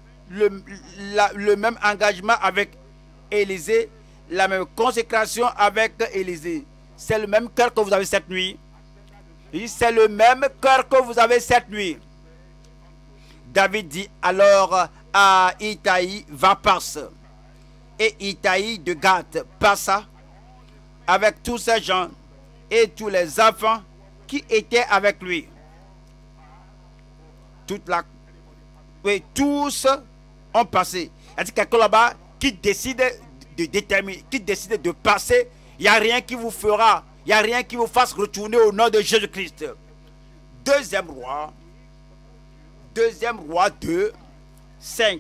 le même engagement avec Élisée, la même consécration avec Élisée. C'est le même cœur que vous avez cette nuit. C'est le même cœur que vous avez cette nuit. David dit alors à Itaï, va passe. Et Itaï de Gath passa avec tous ces gens et tous les enfants qui étaient avec lui. Tous ont passé. Il y a quelqu'un là-bas qui décide de déterminer, qui décide de passer. Il n'y a rien qui vous fera, il n'y a rien qui vous fasse retourner au nom de Jésus-Christ. Deuxième roi 2, 5.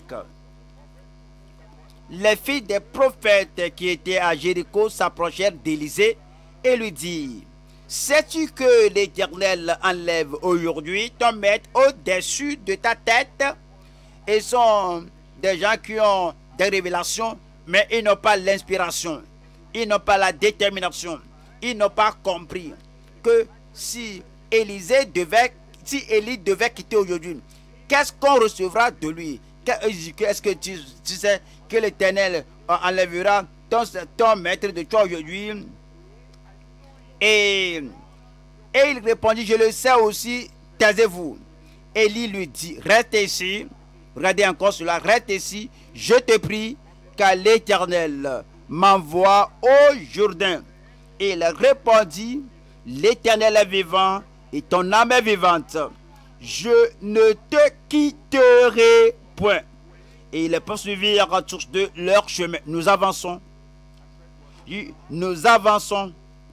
Les filles des prophètes qui étaient à Jéricho s'approchèrent d'Élisée et lui dirent, sais-tu que l'Éternel enlève aujourd'hui ton maître au-dessus de ta tête? Ils sont des gens qui ont des révélations, mais ils n'ont pas l'inspiration. Ils n'ont pas la détermination. Ils n'ont pas compris que si Élie devait quitter aujourd'hui, qu'est-ce qu'on recevra de lui? Est-ce que tu sais que l'Éternel enlèvera ton maître de toi aujourd'hui? Et Et il répondit, je le sais aussi, taisez-vous. Élie lui dit, reste ici. Regardez encore cela, reste ici, je te prie, car l'Éternel m'envoie au Jourdain. Et il répondit, l'Éternel est vivant et ton âme est vivante. Je ne te quitterai point. Et ils poursuivirent tous de leur chemin. Nous avançons. Nous avançons.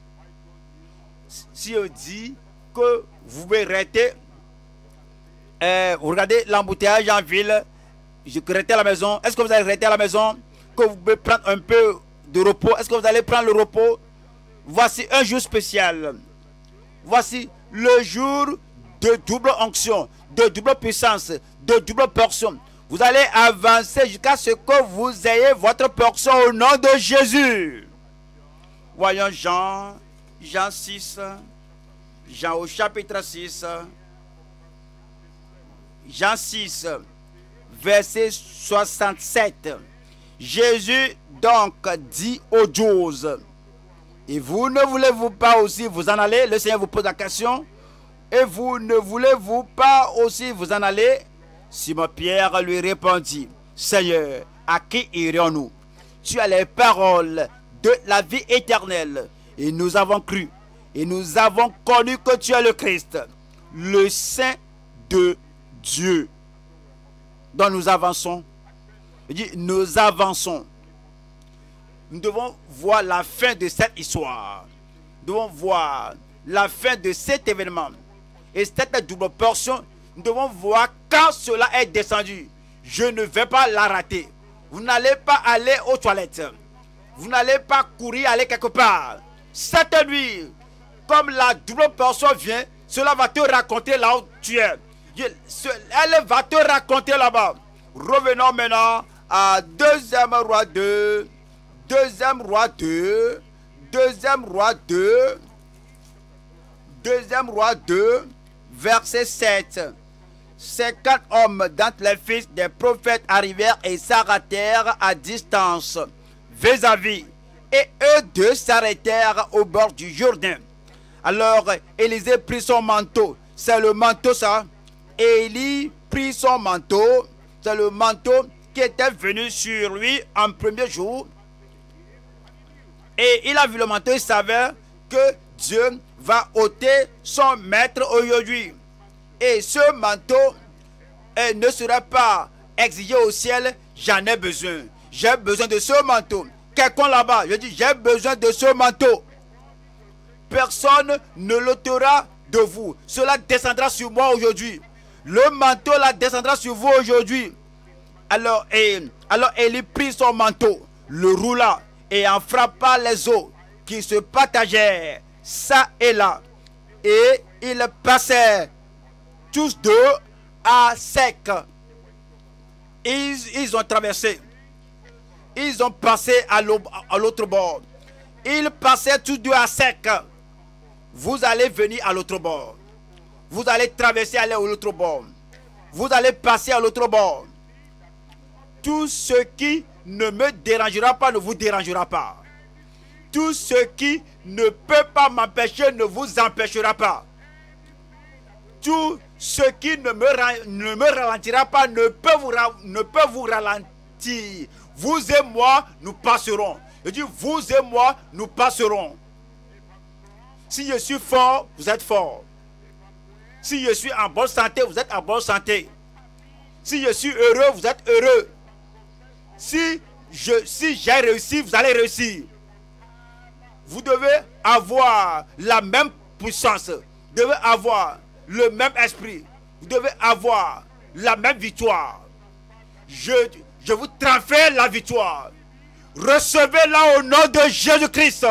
Si on dit que vous pouvez arrêter, vous regardez l'embouteillage en ville, je arrêter à la maison. Est-ce que vous allez arrêter à la maison? Que vous pouvez prendre un peu de repos? Est-ce que vous allez prendre le repos? Voici un jour spécial. Voici le jour de double onction, de double puissance, de double portion. Vous allez avancer jusqu'à ce que vous ayez votre portion au nom de Jésus. Voyons Jean 6, Jean au chapitre 6, Jean 6, verset 67. Jésus donc dit aux 12, et vous ne voulez-vous pas aussi vous en aller? Le Seigneur vous pose la question. Et vous ne voulez-vous pas aussi vous en aller? Simon-Pierre lui répondit, Seigneur, à qui irions-nous? Tu as les paroles de la vie éternelle. Et nous avons cru. Et nous avons connu que tu es le Christ, le Saint de Dieu. Donc nous avançons. Je dis, nous avançons. Nous devons voir la fin de cette histoire. Nous devons voir la fin de cet événement. Et cette double portion, nous devons voir quand cela est descendu. Je ne vais pas la rater. Vous n'allez pas aller aux toilettes. Vous n'allez pas courir, aller quelque part. Cette nuit, comme la double portion vient, cela va te raconter là où tu es. Elle va te raconter là-bas. Revenons maintenant à 2e roi 2. 2e roi 2. 2e roi 2. 2e roi 2. Verset 7. 50 hommes d'entre les fils des prophètes arrivèrent et s'arrêtèrent à distance vis-à-vis. Et eux deux s'arrêtèrent au bord du Jourdain. Alors Élisée prit son manteau. C'est le manteau ça. Élie prit son manteau. C'est le manteau qui était venu sur lui en premier jour. Et il a vu le manteau. Il savait que Dieu va ôter son maître aujourd'hui. Et ce manteau ne sera pas exigé au ciel. J'en ai besoin. J'ai besoin de ce manteau. Quelqu'un là-bas, je dis, j'ai besoin de ce manteau. Personne ne l'ôtera de vous. Cela descendra sur moi aujourd'hui. Le manteau là descendra sur vous aujourd'hui. Alors Élie prit son manteau, le roula et en frappa les eaux qui se partagèrent ça et là. Et ils passaient tous deux à sec. Ils ont traversé. Ils ont passé à l'autre bord. Ils passaient tous deux à sec. Vous allez venir à l'autre bord. Vous allez traverser, aller à l'autre bord. Vous allez passer à l'autre bord. Tout ce qui ne me dérangera pas ne vous dérangera pas. Tout ce qui ne peut pas m'empêcher ne vous empêchera pas. Tout ce qui ne me ralentira pas ne peut vous ralentir. Vous et moi, nous passerons. Je dis, vous et moi, nous passerons. Si je suis fort, vous êtes fort. Si je suis en bonne santé, vous êtes en bonne santé. Si je suis heureux, vous êtes heureux. Si j'ai réussi, vous allez réussir. Vous devez avoir la même puissance. Vous devez avoir le même esprit. Vous devez avoir la même victoire. Je vous transfère la victoire. Recevez-la au nom de Jésus-Christ.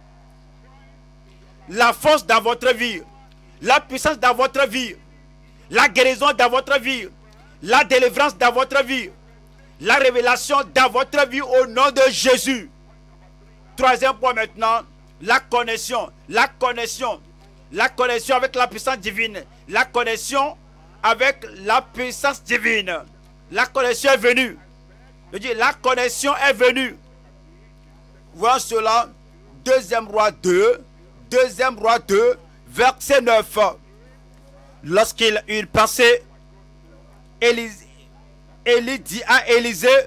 La force dans votre vie, la puissance dans votre vie, la guérison dans votre vie, la délivrance dans votre vie, la révélation dans votre vie au nom de Jésus. Troisième point maintenant, la connexion. La connexion. La connexion avec la puissance divine. La connexion avec la puissance divine. La connexion est venue. Je dis, la connexion est venue. Voyons cela. 2e roi 2. 2e roi 2, verset 9. Lorsqu'il passait, Élie dit à Élisée,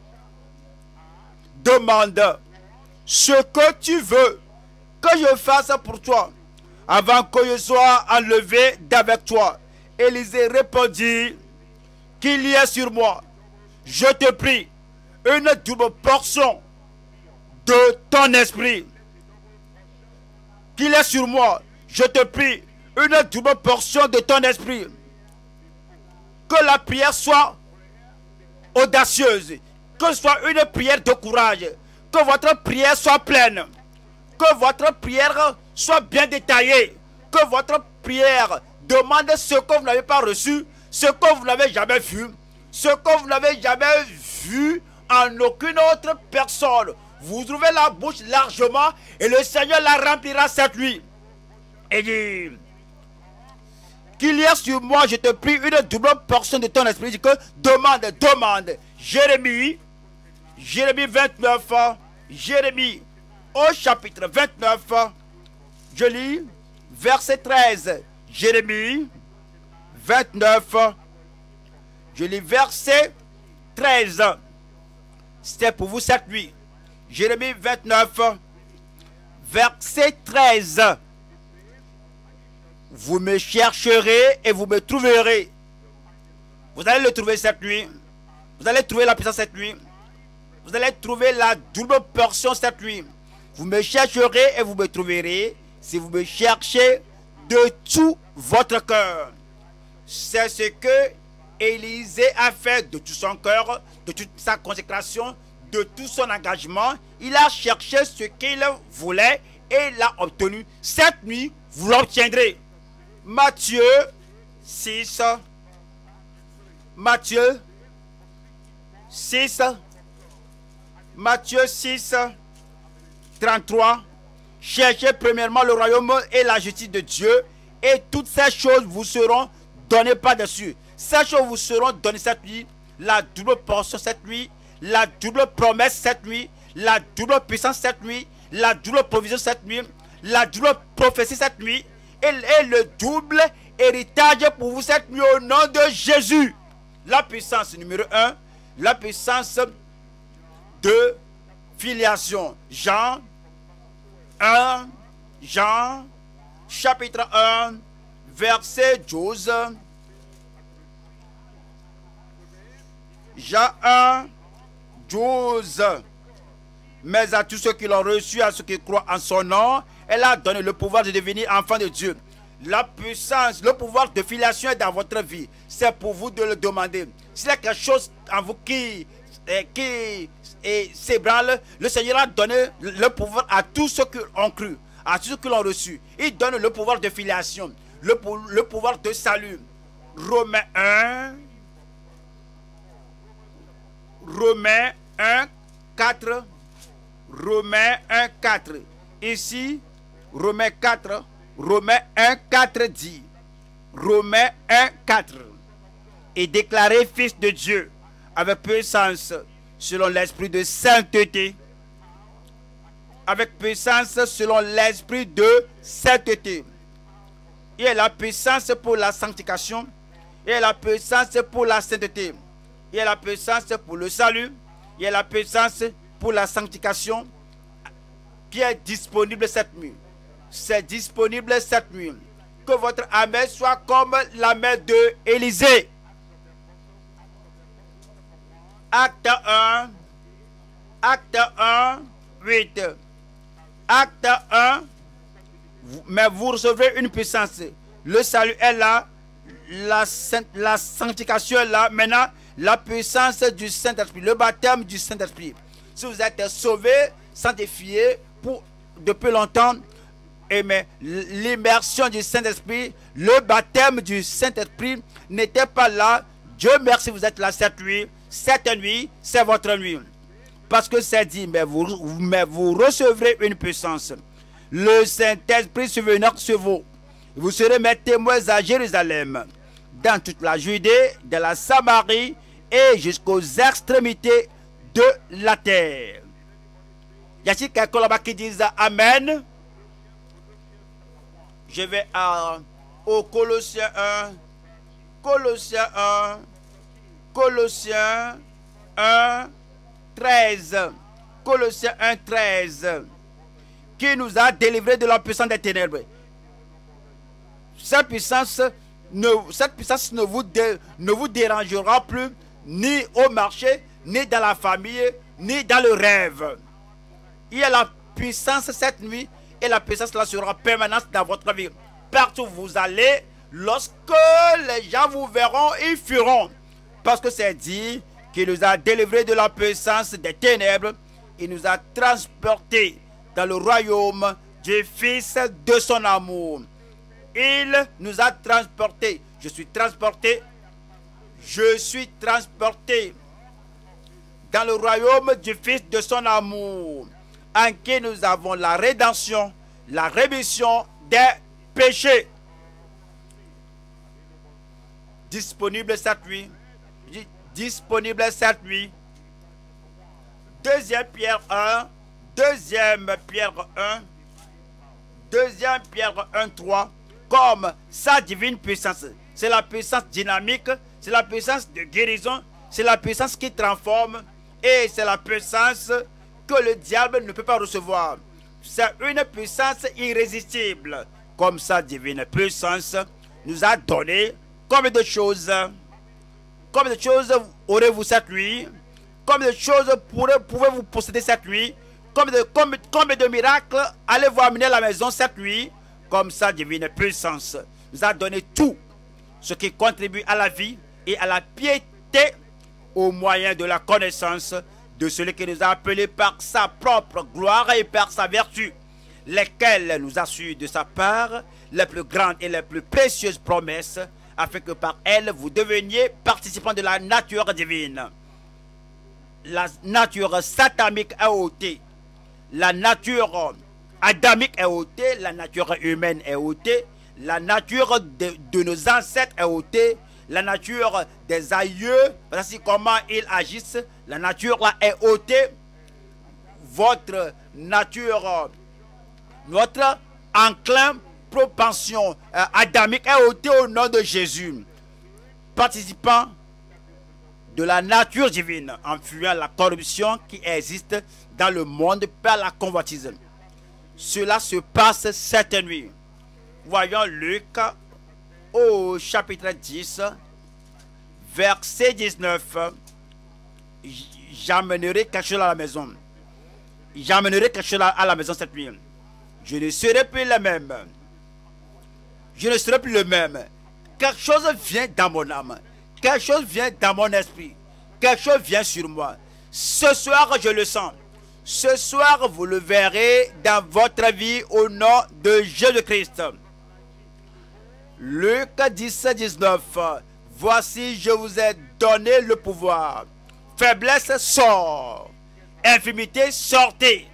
demande ce que tu veux que je fasse pour toi avant que je sois enlevé d'avec toi. Élisée répondit, qu'il y ait sur moi, je te prie, une double portion de ton esprit. Qu'il y ait sur moi, je te prie, une double portion de ton esprit. Que la prière soit audacieuse, que ce soit une prière de courage, que votre prière soit pleine, que votre prière soit bien détaillée, que votre prière demande ce que vous n'avez pas reçu, ce que vous n'avez jamais vu, ce que vous n'avez jamais vu en aucune autre personne. Vous ouvrez la bouche largement et le Seigneur la remplira cette nuit. Et dit, qu'il y ait sur moi, je te prie, une double portion de ton esprit. Il dit que demande. Jérémie 29, Jérémie au chapitre 29, je lis verset 13. Jérémie 29, je lis verset 13. C'était pour vous cette nuit. Jérémie 29, verset 13. Vous me chercherez et vous me trouverez. Vous allez le trouver cette nuit. Vous allez trouver la puissance cette nuit. Vous allez trouver la double portion cette nuit. Vous me chercherez et vous me trouverez si vous me cherchez de tout votre cœur. C'est ce que Élisée a fait de tout son cœur, de toute sa consécration, de tout son engagement. Il a cherché ce qu'il voulait et l'a obtenu. Cette nuit, vous l'obtiendrez. Matthieu 6. Matthieu 6. Matthieu 6, 33. Cherchez premièrement le royaume et la justice de Dieu, et toutes ces choses vous seront données par-dessus. Ces choses vous seront données cette nuit. La double portion cette nuit, la double promesse cette nuit, la double puissance cette nuit, la double provision cette nuit, la double prophétie cette nuit, et le double héritage pour vous cette nuit au nom de Jésus. La puissance numéro 1, la puissance de filiation. Jean 1, Jean chapitre 1, verset 12. Jean 1, 12. Mais à tous ceux qui l'ont reçu, à ceux qui croient en son nom, elle a donné le pouvoir de devenir enfant de Dieu. La puissance, le pouvoir de filiation est dans votre vie. C'est pour vous de le demander. S'il y a quelque chose en vous qui s'ébranle, le Seigneur a donné le pouvoir à tous ceux qui ont cru, à tous ceux qui l'ont reçu. Il donne le pouvoir de filiation, le pouvoir de salut. Romains 1, 4. Romains 1, 4. Ici, Romains 4. Romains 1, 4 dit. Romains 1, 4. Et déclaré fils de Dieu avec puissance selon l'esprit de sainteté. Avec puissance selon l'esprit de sainteté. Il y a la puissance pour la sanctification. Il y a la puissance pour la sainteté. Il y a la puissance pour le salut. Il y a la puissance pour la sanctification qui est disponible cette nuit. C'est disponible cette nuit. Que votre amen soit comme l'amen de Élisée. Acte 1, 8. Acte 1, mais vous recevrez une puissance. Le salut est là, la sanctification est là. Maintenant, la puissance du Saint-Esprit, le baptême du Saint-Esprit. Si vous êtes sauvé, sanctifié depuis longtemps, mais l'immersion du Saint-Esprit, le baptême du Saint-Esprit n'était pas là. Dieu merci, vous êtes là cette nuit. Cette nuit, c'est votre nuit. Parce que c'est dit, mais vous recevrez une puissance. Le Saint-Esprit survenant sur vous. Vous serez mes témoins à Jérusalem, dans toute la Judée, de la Samarie et jusqu'aux extrémités de la terre. Y a-t-il quelqu'un là-bas qui dise Amen? Je vais au Colossiens 1. Colossiens 1. Colossiens 1, 13. Colossiens 1, 13. Qui nous a délivrés de la puissance des ténèbres. Cette puissance ne vous dérangera plus ni au marché, ni dans la famille, ni dans le rêve. Il y a la puissance cette nuit et la puissance là sera permanente dans votre vie. Partout où vous allez, lorsque les gens vous verront, ils fuiront. Parce que c'est dit qu'il nous a délivrés de la puissance des ténèbres. Il nous a transportés dans le royaume du Fils de son amour. Il nous a transportés. Je suis transporté dans le royaume du Fils de son amour, en qui nous avons la rédemption, la rémission des péchés. Disponible cette nuit. Disponible cette nuit. 2 Pierre 1. 2 Pierre 1. 2 Pierre 1, 3. Comme sa divine puissance. C'est la puissance dynamique. C'est la puissance de guérison. C'est la puissance qui transforme. Et c'est la puissance que le diable ne peut pas recevoir. C'est une puissance irrésistible. Comme sa divine puissance nous a donné combien de choses aurez-vous cette nuit? Combien de choses pouvez-vous posséder cette nuit? Combien de miracles allez-vous amener à la maison cette nuit? Comme sa divine puissance nous a donné tout ce qui contribue à la vie et à la piété au moyen de la connaissance de celui qui nous a appelés par sa propre gloire et par sa vertu, lesquelles nous assurent de sa part les plus grandes et les plus précieuses promesses, afin que par elles vous deveniez participants de la nature divine. La nature satanique est ôtée, la nature adamique est ôtée, la nature humaine est ôtée, la nature de nos ancêtres est ôtée, la nature des aïeux, voici comment ils agissent, la nature là est ôtée, votre nature, notre enclin propension adamique est ôtée au nom de Jésus. Participant de la nature divine, en fuyant la corruption qui existe dans le monde par la convoitise. Cela se passe cette nuit. Voyons Luc au chapitre 10, verset 19. J'amènerai quelque chose à la maison. J'amènerai quelque chose à la maison cette nuit. Je ne serai plus le même. Je ne serai plus le même. Quelque chose vient dans mon âme. Quelque chose vient dans mon esprit. Quelque chose vient sur moi. Ce soir, je le sens. Ce soir, vous le verrez dans votre vie au nom de Jésus-Christ. Luc 17, 19. Voici, je vous ai donné le pouvoir. Faiblesse, sort. Infirmité, sortez.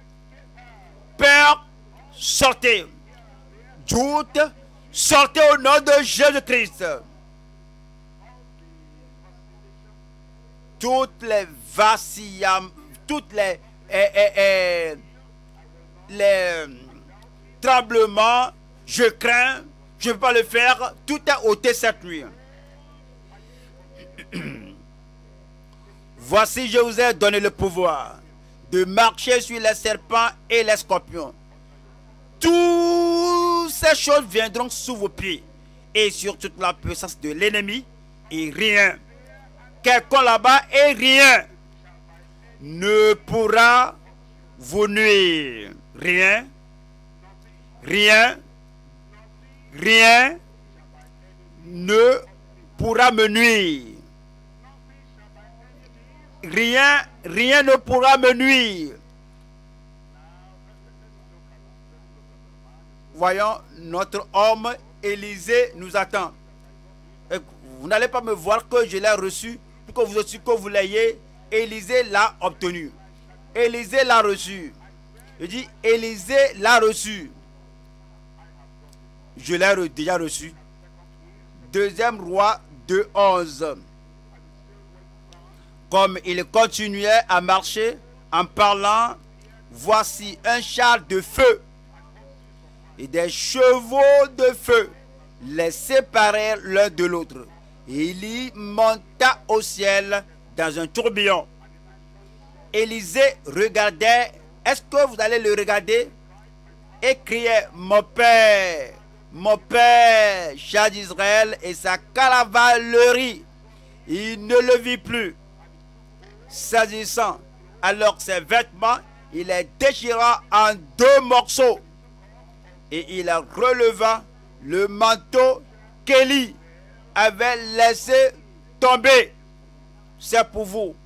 Peur, sortez. Doute, sortez au nom de Jésus-Christ. Toutes les vacillaments, toutes les tremblements, je crains, je ne peux pas le faire, tout est ôté cette nuit. Voici, je vous ai donné le pouvoir de marcher sur les serpents et les scorpions. Toutes ces choses viendront sous vos pieds et sur toute la puissance de l'ennemi, et rien, quelqu'un là-bas, et rien ne pourra vous nuire. Rien, rien, rien ne pourra me nuire. Rien, rien ne pourra me nuire. Voyons, notre homme Élisée nous attend. Et vous n'allez pas me voir que je l'ai reçu, pour que vous l'ayez. Élisée l'a obtenu. Élisée l'a reçu. Je dis, Élisée l'a reçu. Je l'ai déjà reçu. 2 Rois 2:11. Comme il continuait à marcher en parlant, voici un char de feu et des chevaux de feu les séparèrent l'un de l'autre. Et Élie monta au ciel dans un tourbillon. Élisée regardait. Est-ce que vous allez le regarder? Et criait: mon père, char d'Israël, et sa cavalerie. Il ne le vit plus. Saisissant alors ses vêtements, il les déchira en 2 morceaux. Et il releva le manteau qu'Élie avait laissé tomber. C'est pour vous.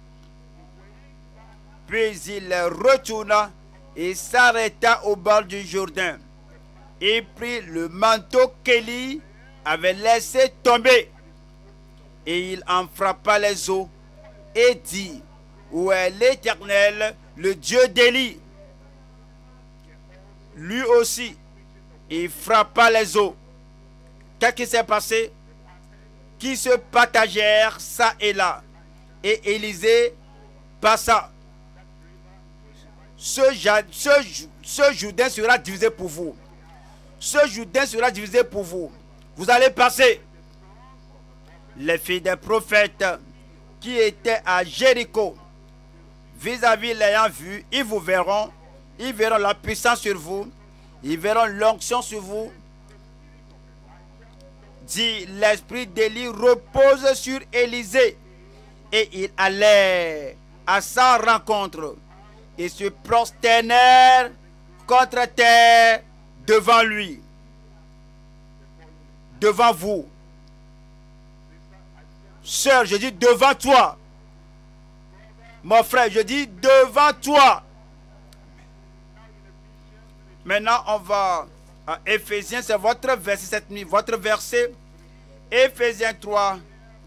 Puis il retourna et s'arrêta au bord du Jourdain. Et prit le manteau qu'Élie avait laissé tomber. Et il en frappa les eaux et dit: où est l'Éternel, le Dieu d'Élie? Lui aussi, il frappa les eaux. Qu'est-ce qui s'est passé? Qui se partagèrent ça et là. Et Élisée passa. Ce Jourdain sera divisé pour vous. Ce Jourdain sera divisé pour vous. Vous allez passer. Les filles des prophètes qui étaient à Jéricho, vis-à-vis l'ayant vu, ils vous verront. Ils verront la puissance sur vous. Ils verront l'onction sur vous. Dit: l'esprit d'Élie repose sur Élisée. Et ils allèrent à sa rencontre et se prosternèrent contre terre devant lui. Devant vous. Sœur, je dis devant toi. Mon frère, je dis devant toi. Maintenant, on va à Éphésiens, c'est votre verset cette nuit. Votre verset, Éphésiens 3.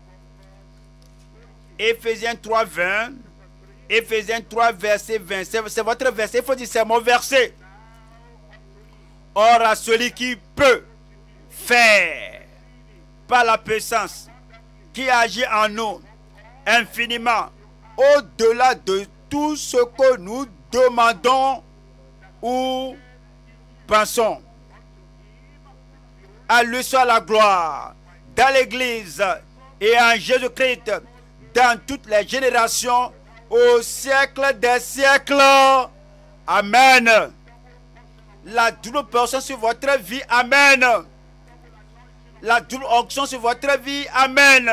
Éphésiens 3, 20. Éphésiens 3, verset 20. C'est votre verset. Il faut dire: c'est mon verset. Or, à celui qui peut faire par la puissance qui agit en nous infiniment au-delà de tout ce que nous demandons ou pensons. À lui soit la gloire dans l'Église et en Jésus-Christ dans toutes les générations au siècle des siècles. Amen. La double portion sur votre vie. Amen. La double onction sur votre vie. Amen.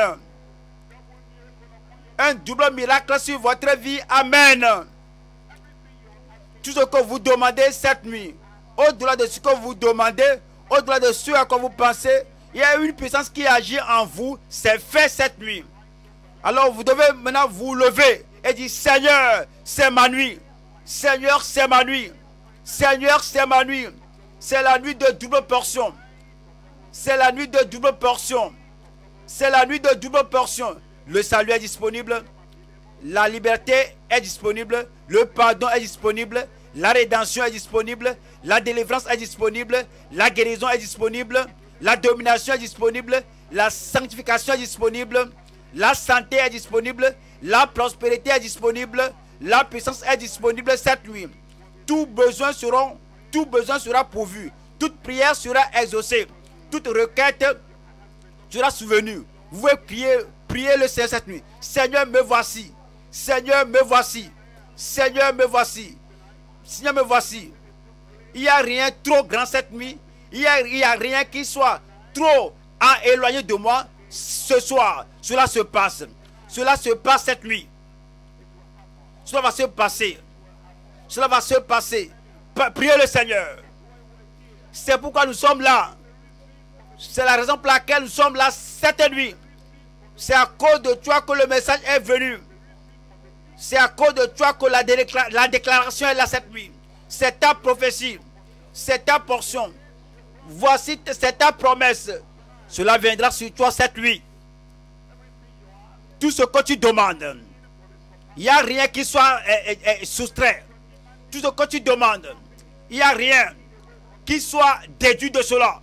Un double miracle sur votre vie. Amen. Tout ce que vous demandez cette nuit, au-delà de ce que vous demandez, au-delà de ce à quoi vous pensez, il y a une puissance qui agit en vous. C'est fait cette nuit. Alors vous devez maintenant vous lever et dire: Seigneur, c'est ma nuit. Seigneur, c'est ma nuit. Seigneur, c'est ma nuit. C'est la nuit de double portion. C'est la nuit de double portion. C'est la nuit de double portion. Le salut est disponible. La liberté est disponible. Le pardon est disponible. La rédemption est disponible. La délivrance est disponible. La guérison est disponible. La domination est disponible. La sanctification est disponible. La santé est disponible. La prospérité est disponible. La puissance est disponible cette nuit. Tout besoin sera pourvu. Toute prière sera exaucée. Toute requête sera souvenue. Vous pouvez prier le Seigneur cette nuit. Seigneur, me voici. Seigneur, me voici. Seigneur, me voici. Seigneur, me voici. Il n'y a rien trop grand cette nuit. Il n'y a rien qui soit trop éloigné de moi ce soir. Cela se passe. Cela se passe cette nuit. Cela va se passer. Cela va se passer. Priez le Seigneur. C'est pourquoi nous sommes là. C'est la raison pour laquelle nous sommes là cette nuit. C'est à cause de toi que le message est venu. C'est à cause de toi que la déclaration est là cette nuit. C'est ta prophétie. C'est ta portion. Voici, c'est ta promesse. Cela viendra sur toi cette nuit. Tout ce que tu demandes, il n'y a rien qui soit soustrait. Tout ce que tu demandes, il n'y a rien qui soit déduit de cela.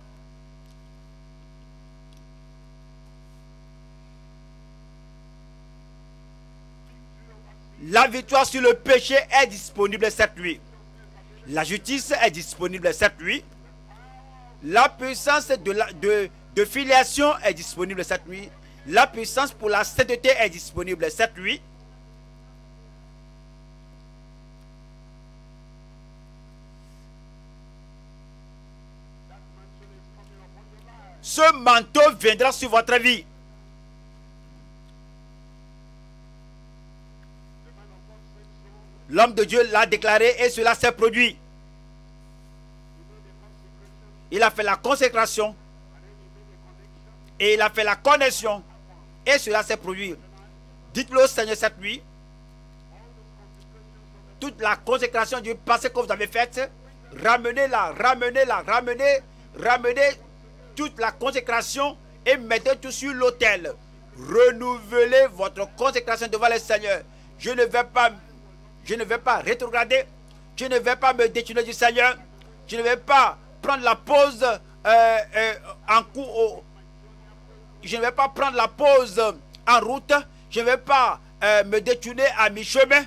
La victoire sur le péché est disponible cette nuit. La justice est disponible cette nuit. La puissance de filiation est disponible cette nuit. La puissance pour la sainteté est disponible cette nuit. Ce manteau viendra sur votre vie. L'homme de Dieu l'a déclaré et cela s'est produit. Il a fait la consécration et il a fait la connexion et cela s'est produit. Dites-le au Seigneur cette nuit. Toute la consécration du passé que vous avez faite, ramenez-la, ramenez-la, ramenez toute la consécration et mettez tout sur l'autel. Renouvelez votre consécration devant le Seigneur. Je ne vais pas rétrograder. Je ne vais pas me détourner du Seigneur. Je ne vais pas prendre la pause en cours. Je ne vais pas prendre la pause en route. Je ne vais pas me détourner à mi-chemin.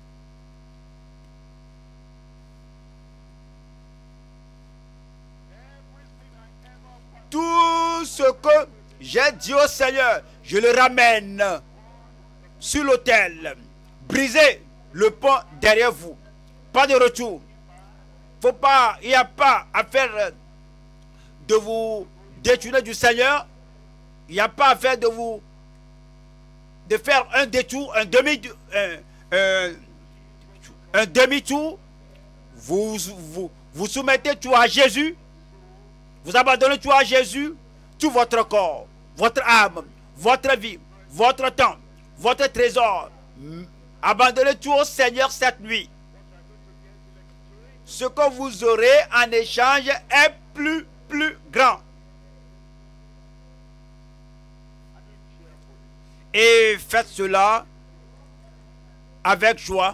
Tout ce que j'ai dit au Seigneur, je le ramène sur l'autel. Brisez le pont derrière vous. Pas de retour. Il n'y a pas à faire de vous détourner du Seigneur. Il n'y a pas à faire de faire un détour, un demi-tour. Vous soumettez tout à Jésus. Vous abandonnez tout à Jésus, tout votre corps, votre âme, votre vie, votre temps, votre trésor. Abandonnez tout au Seigneur cette nuit. Ce que vous aurez en échange est plus grand. Et faites cela avec joie.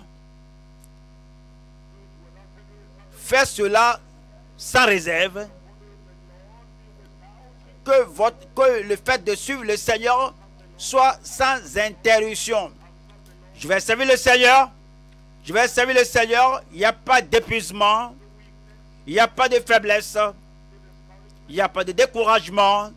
Faites cela sans réserve. Que le fait de suivre le Seigneur soit sans interruption. Je vais servir le Seigneur. Je vais servir le Seigneur. Il n'y a pas d'épuisement. Il n'y a pas de faiblesse. Il n'y a pas de découragement.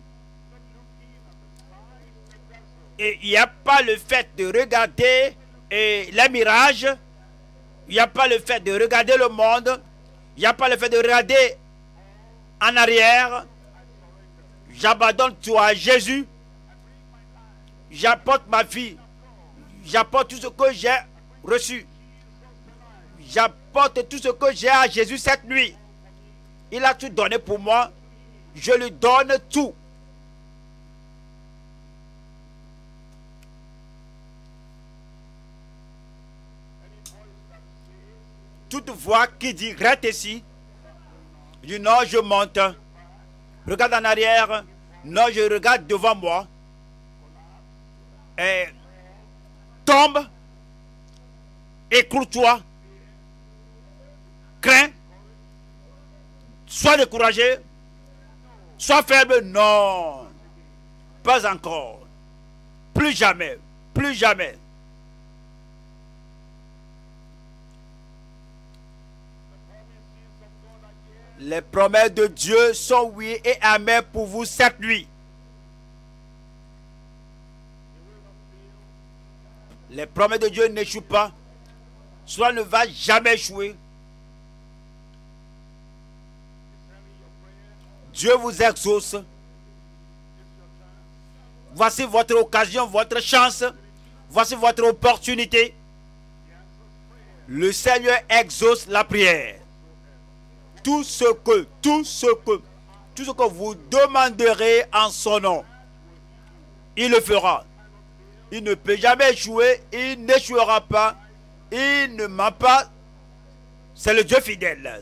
Et il n'y a pas le fait de regarder les mirages. Il n'y a pas le fait de regarder le monde. Il n'y a pas le fait de regarder en arrière. J'abandonne tout à Jésus. J'apporte ma vie. J'apporte tout ce que j'ai reçu. J'apporte tout ce que j'ai à Jésus cette nuit. Il a tout donné pour moi. Je lui donne tout. Toute voix qui dit reste ici. Du non, je monte. Regarde en arrière. Non, je regarde devant moi. Et tombe. Écroule-toi. Crains. Sois découragé. Sois faible. Non. Pas encore. Plus jamais. Plus jamais. Les promesses de Dieu sont oui et amen pour vous cette nuit. Les promesses de Dieu n'échouent pas. Cela ne va jamais échouer. Dieu vous exauce. Voici votre occasion, votre chance. Voici votre opportunité. Le Seigneur exauce la prière. Tout ce que vous demanderez en son nom, il le fera. Il ne peut jamais échouer, il n'échouera pas, il ne ment pas. C'est le Dieu fidèle.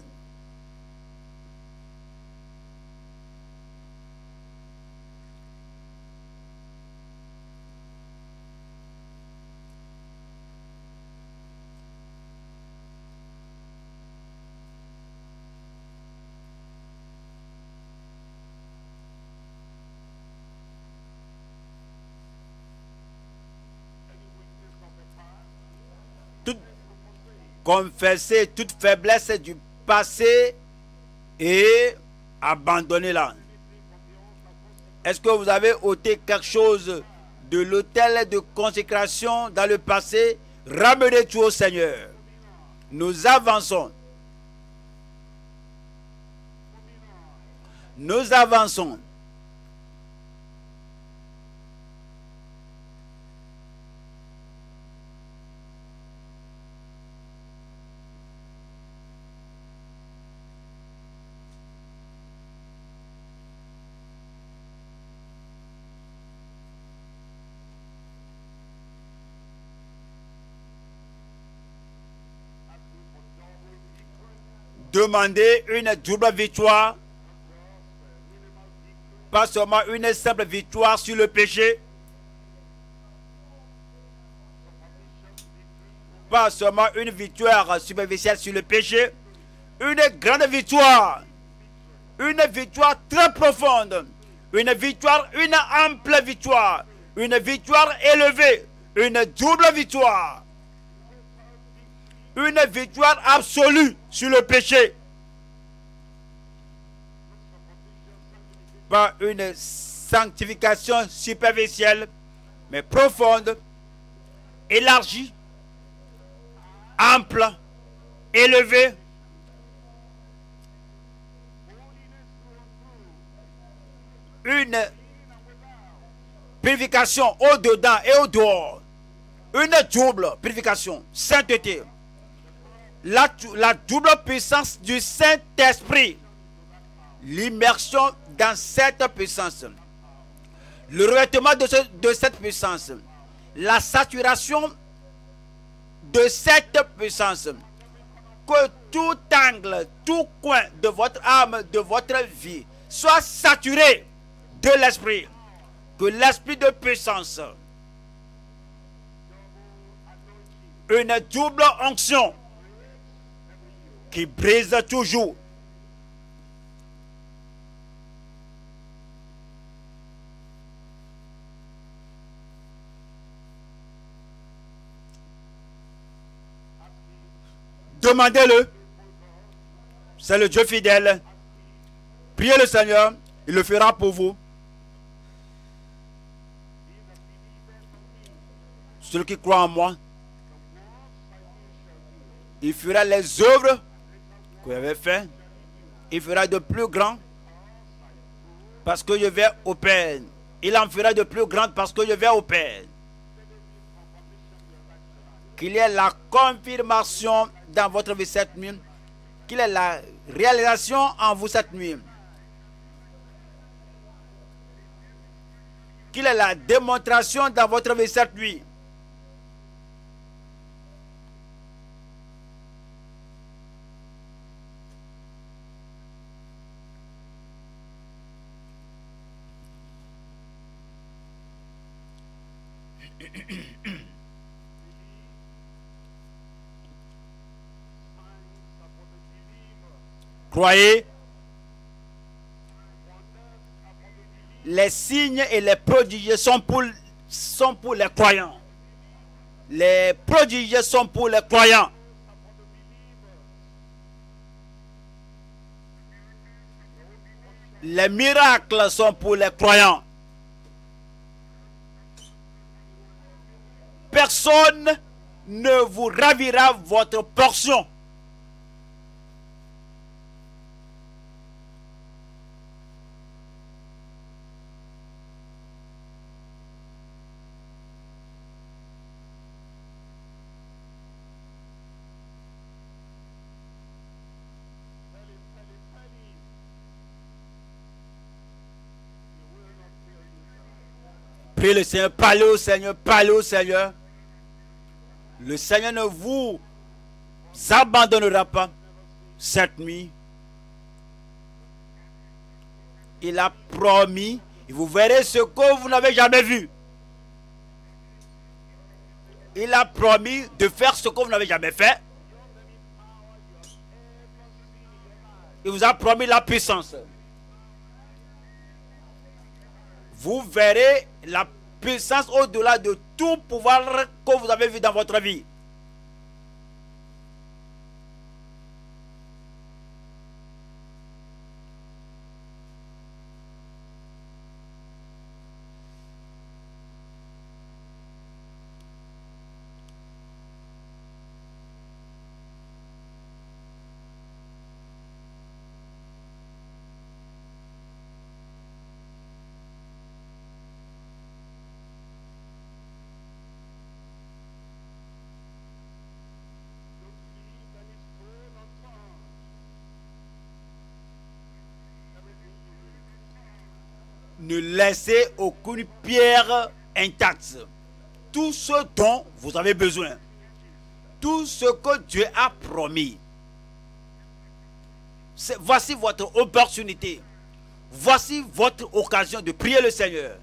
Confessez toute faiblesse du passé et Abandonnez-la. Est-ce que vous avez ôté quelque chose de l'autel de consécration dans le passé? Ramenez tout au Seigneur. Nous avançons. Nous avançons. Demandez une double victoire, pas seulement une simple victoire sur le péché, pas seulement une victoire superficielle sur le péché, une grande victoire, une victoire très profonde, une victoire, une ample victoire, une victoire élevée, une double victoire. Une victoire absolue sur le péché. Pas une sanctification superficielle, mais profonde, élargie, ample, élevée. Une purification au-dedans et au-dehors. Une double purification, sainteté. La double puissance du Saint-Esprit, l'immersion dans cette puissance, le revêtement de cette puissance, la saturation de cette puissance, que tout angle, tout coin de votre âme, de votre vie, soit saturé de l'Esprit, que l'Esprit de puissance, une double onction, qui brise toujours. Demandez-le. C'est le Dieu fidèle. Priez le Seigneur, il le fera pour vous. Celui qui croit en moi, il fera les œuvres que vous avez fait, il fera de plus grands parce que je vais au Père. Il en fera de plus grandes parce que je vais au Père. Qu'il y ait la confirmation dans votre vie cette nuit, qu'il y ait la réalisation en vous cette nuit, qu'il y ait la démonstration dans votre vie cette nuit. Croyez, les signes et les prodiges sont pour les croyants. Les prodiges sont pour les croyants. Les miracles sont pour les croyants. Personne ne vous ravira votre portion. Priez le Seigneur, parlez au Seigneur, parlez au Seigneur. Le Seigneur ne vous abandonnera pas cette nuit. Il a promis, et vous verrez ce que vous n'avez jamais vu. Il a promis de faire ce que vous n'avez jamais fait. Il vous a promis la puissance. Vous verrez la puissance au-delà de tout pouvoir que vous avez vu dans votre vie. Ne laissez aucune pierre intacte. Tout ce dont vous avez besoin, tout ce que Dieu a promis, voici votre opportunité. Voici votre occasion de prier le Seigneur.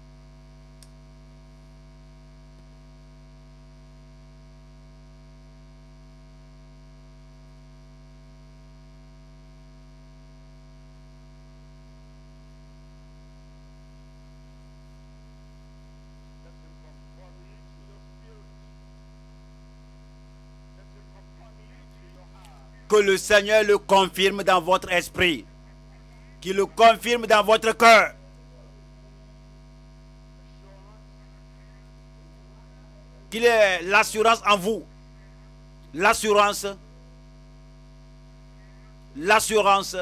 Que le Seigneur le confirme dans votre esprit. Qu'il le confirme dans votre cœur. Qu'il ait l'assurance en vous. L'assurance. L'assurance.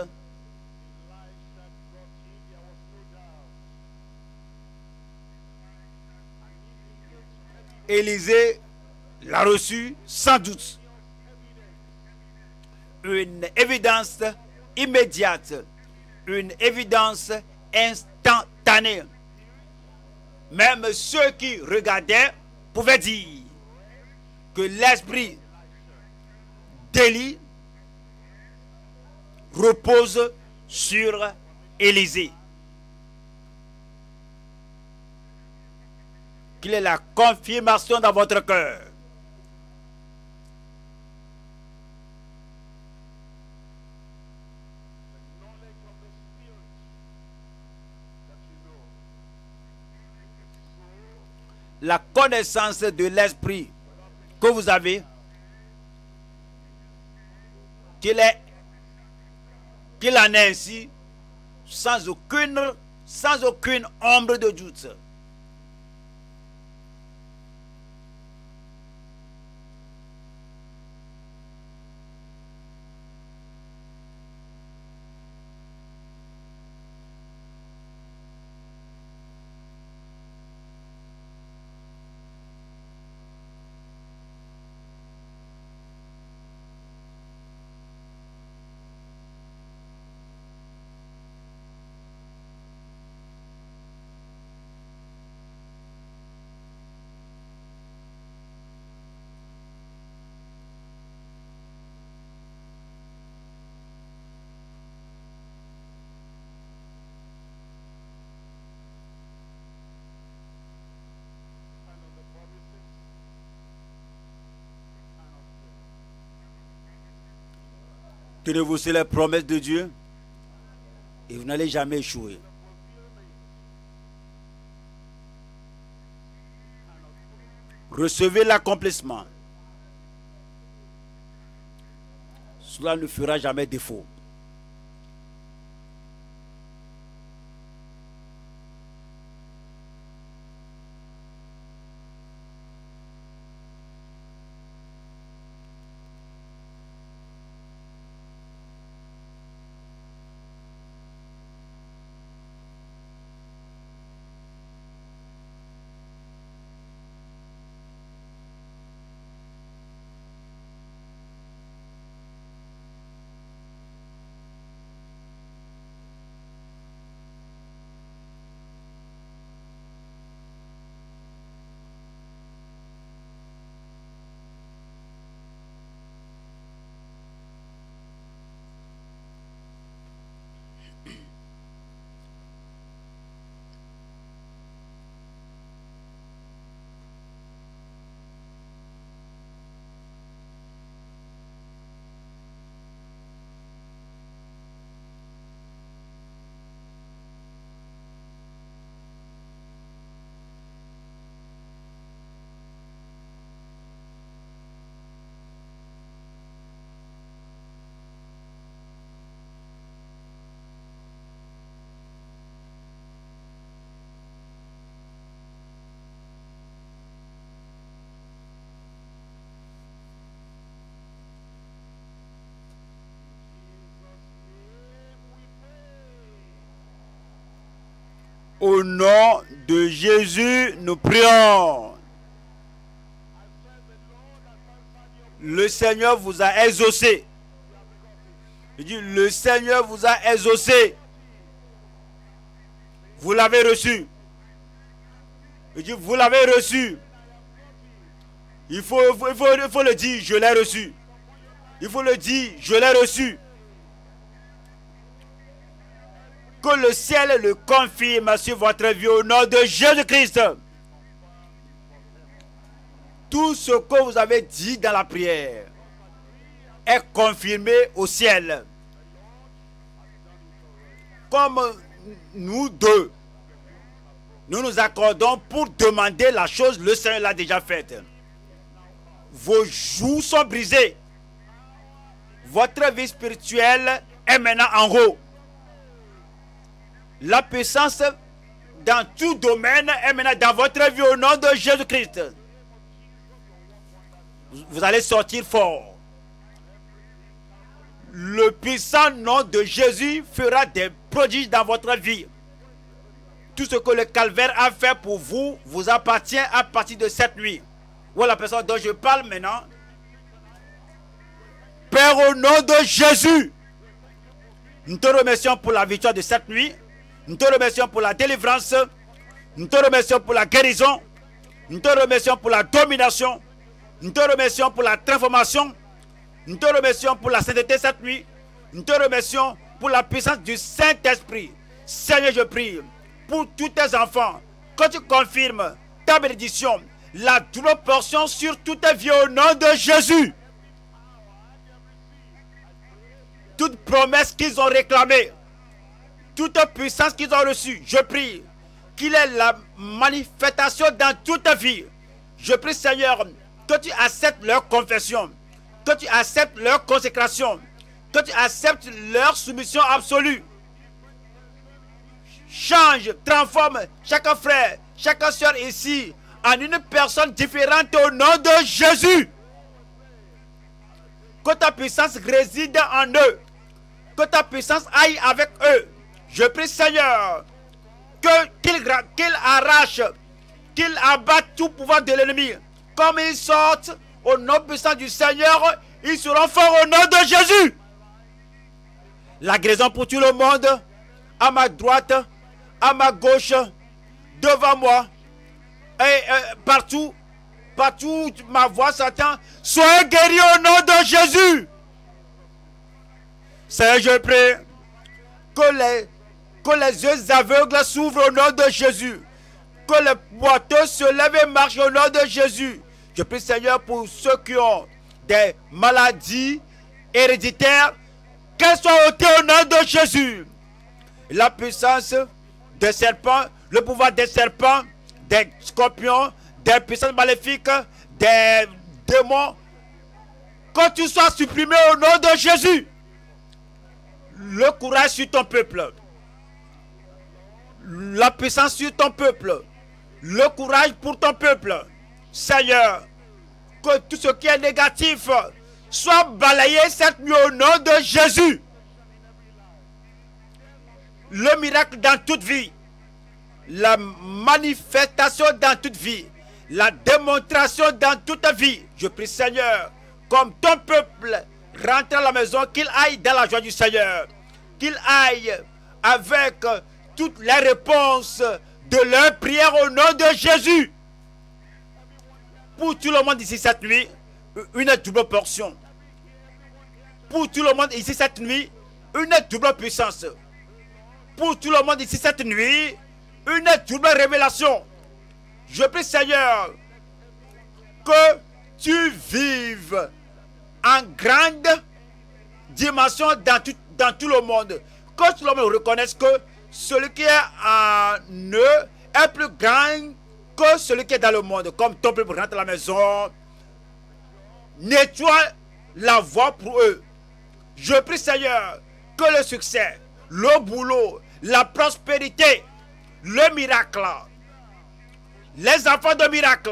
Élisée l'a reçu sans doute. Une évidence immédiate, une évidence instantanée. Même ceux qui regardaient pouvaient dire que l'esprit d'Élie repose sur Élisée. Qu'il ait la confirmation dans votre cœur. La connaissance de l'esprit que vous avez, qu'il en est ainsi, sans aucune ombre de doute. Tenez-vous sur les promesses de Dieu et vous n'allez jamais échouer. Recevez l'accomplissement. Cela ne fera jamais défaut. Au nom de Jésus, nous prions. Le Seigneur vous a exaucé. Je dis, le Seigneur vous a exaucé. Vous l'avez reçu. Je dis, vous l'avez reçu. Il faut le dire, je l'ai reçu. Il faut le dire, je l'ai reçu. Que le ciel le confirme sur votre vie au nom de Jésus-Christ. Tout ce que vous avez dit dans la prière est confirmé au ciel. Comme nous deux, nous nous accordons pour demander la chose, le Seigneur l'a déjà faite. Vos joues sont brisées. Votre vie spirituelle est maintenant en haut. La puissance dans tout domaine est maintenant dans votre vie au nom de Jésus-Christ. Vous allez sortir fort. Le puissant nom de Jésus fera des prodiges dans votre vie. Tout ce que le calvaire a fait pour vous, vous appartient à partir de cette nuit. Voilà la personne dont je parle maintenant. Père, au nom de Jésus, nous te remercions pour la victoire de cette nuit. Nous te remercions pour la délivrance. Nous te remercions pour la guérison. Nous te remercions pour la domination. Nous te remercions pour la transformation. Nous te remercions pour la sainteté cette nuit. Nous te remercions pour la puissance du Saint-Esprit. Seigneur, je prie pour tous tes enfants, que tu confirmes ta bénédiction, la double portion sur toute ta vie au nom de Jésus. Toute promesse qu'ils ont réclamée, toute puissance qu'ils ont reçue, je prie qu'il ait la manifestation dans toute ta vie. Je prie, Seigneur, que tu acceptes leur confession, que tu acceptes leur consécration, que tu acceptes leur soumission absolue. Change, transforme chaque frère, chaque soeur ici en une personne différente au nom de Jésus. Que ta puissance réside en eux, que ta puissance aille avec eux. Je prie, Seigneur, qu'il arrache, qu'il abatte tout pouvoir de l'ennemi. Comme ils sortent au nom puissant du Seigneur, ils seront forts au nom de Jésus. La guérison pour tout le monde, à ma droite, à ma gauche, devant moi, et partout ma voix s'entend. Soyez guéris au nom de Jésus. Seigneur, je prie que les yeux aveugles s'ouvrent au nom de Jésus. Que les boiteux se lèvent et marchent au nom de Jésus. Je prie, Seigneur, pour ceux qui ont des maladies héréditaires, qu'elles soient ôtées au nom de Jésus. La puissance des serpents, le pouvoir des serpents, des scorpions, des puissances maléfiques, des démons, que tu sois supprimé au nom de Jésus. Le courage sur ton peuple, la puissance sur ton peuple, le courage pour ton peuple. Seigneur, que tout ce qui est négatif soit balayé cette nuit au nom de Jésus. Le miracle dans toute vie, la manifestation dans toute vie, la démonstration dans toute vie. Je prie, Seigneur, comme ton peuple rentre à la maison, qu'il aille dans la joie du Seigneur, qu'il aille avec toutes les réponses de leur prière au nom de Jésus. Pour tout le monde ici cette nuit, une double portion. Pour tout le monde ici cette nuit, une double puissance. Pour tout le monde ici cette nuit, une double révélation. Je prie, Seigneur, que tu vives en grande dimension dans tout le monde. Que tout le monde reconnaisse que celui qui est en eux est plus grand que celui qui est dans le monde. Comme ton peuple rentre à la maison, nettoie la voie pour eux. Je prie, Seigneur, que le succès, le boulot, la prospérité, le miracle, les enfants de miracle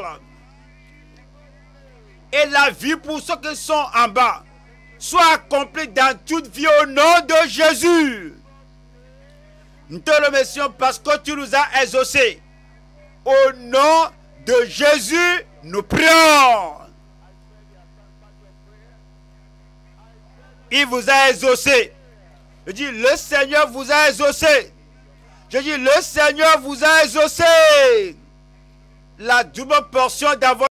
et la vie pour ceux qui sont en bas soient accomplis dans toute vie au nom de Jésus. Nous te remercions parce que tu nous as exaucés. Au nom de Jésus, nous prions. Il vous a exaucé. Je dis, le Seigneur vous a exaucé. Je dis, le Seigneur vous a exaucé. La double portion d'avoir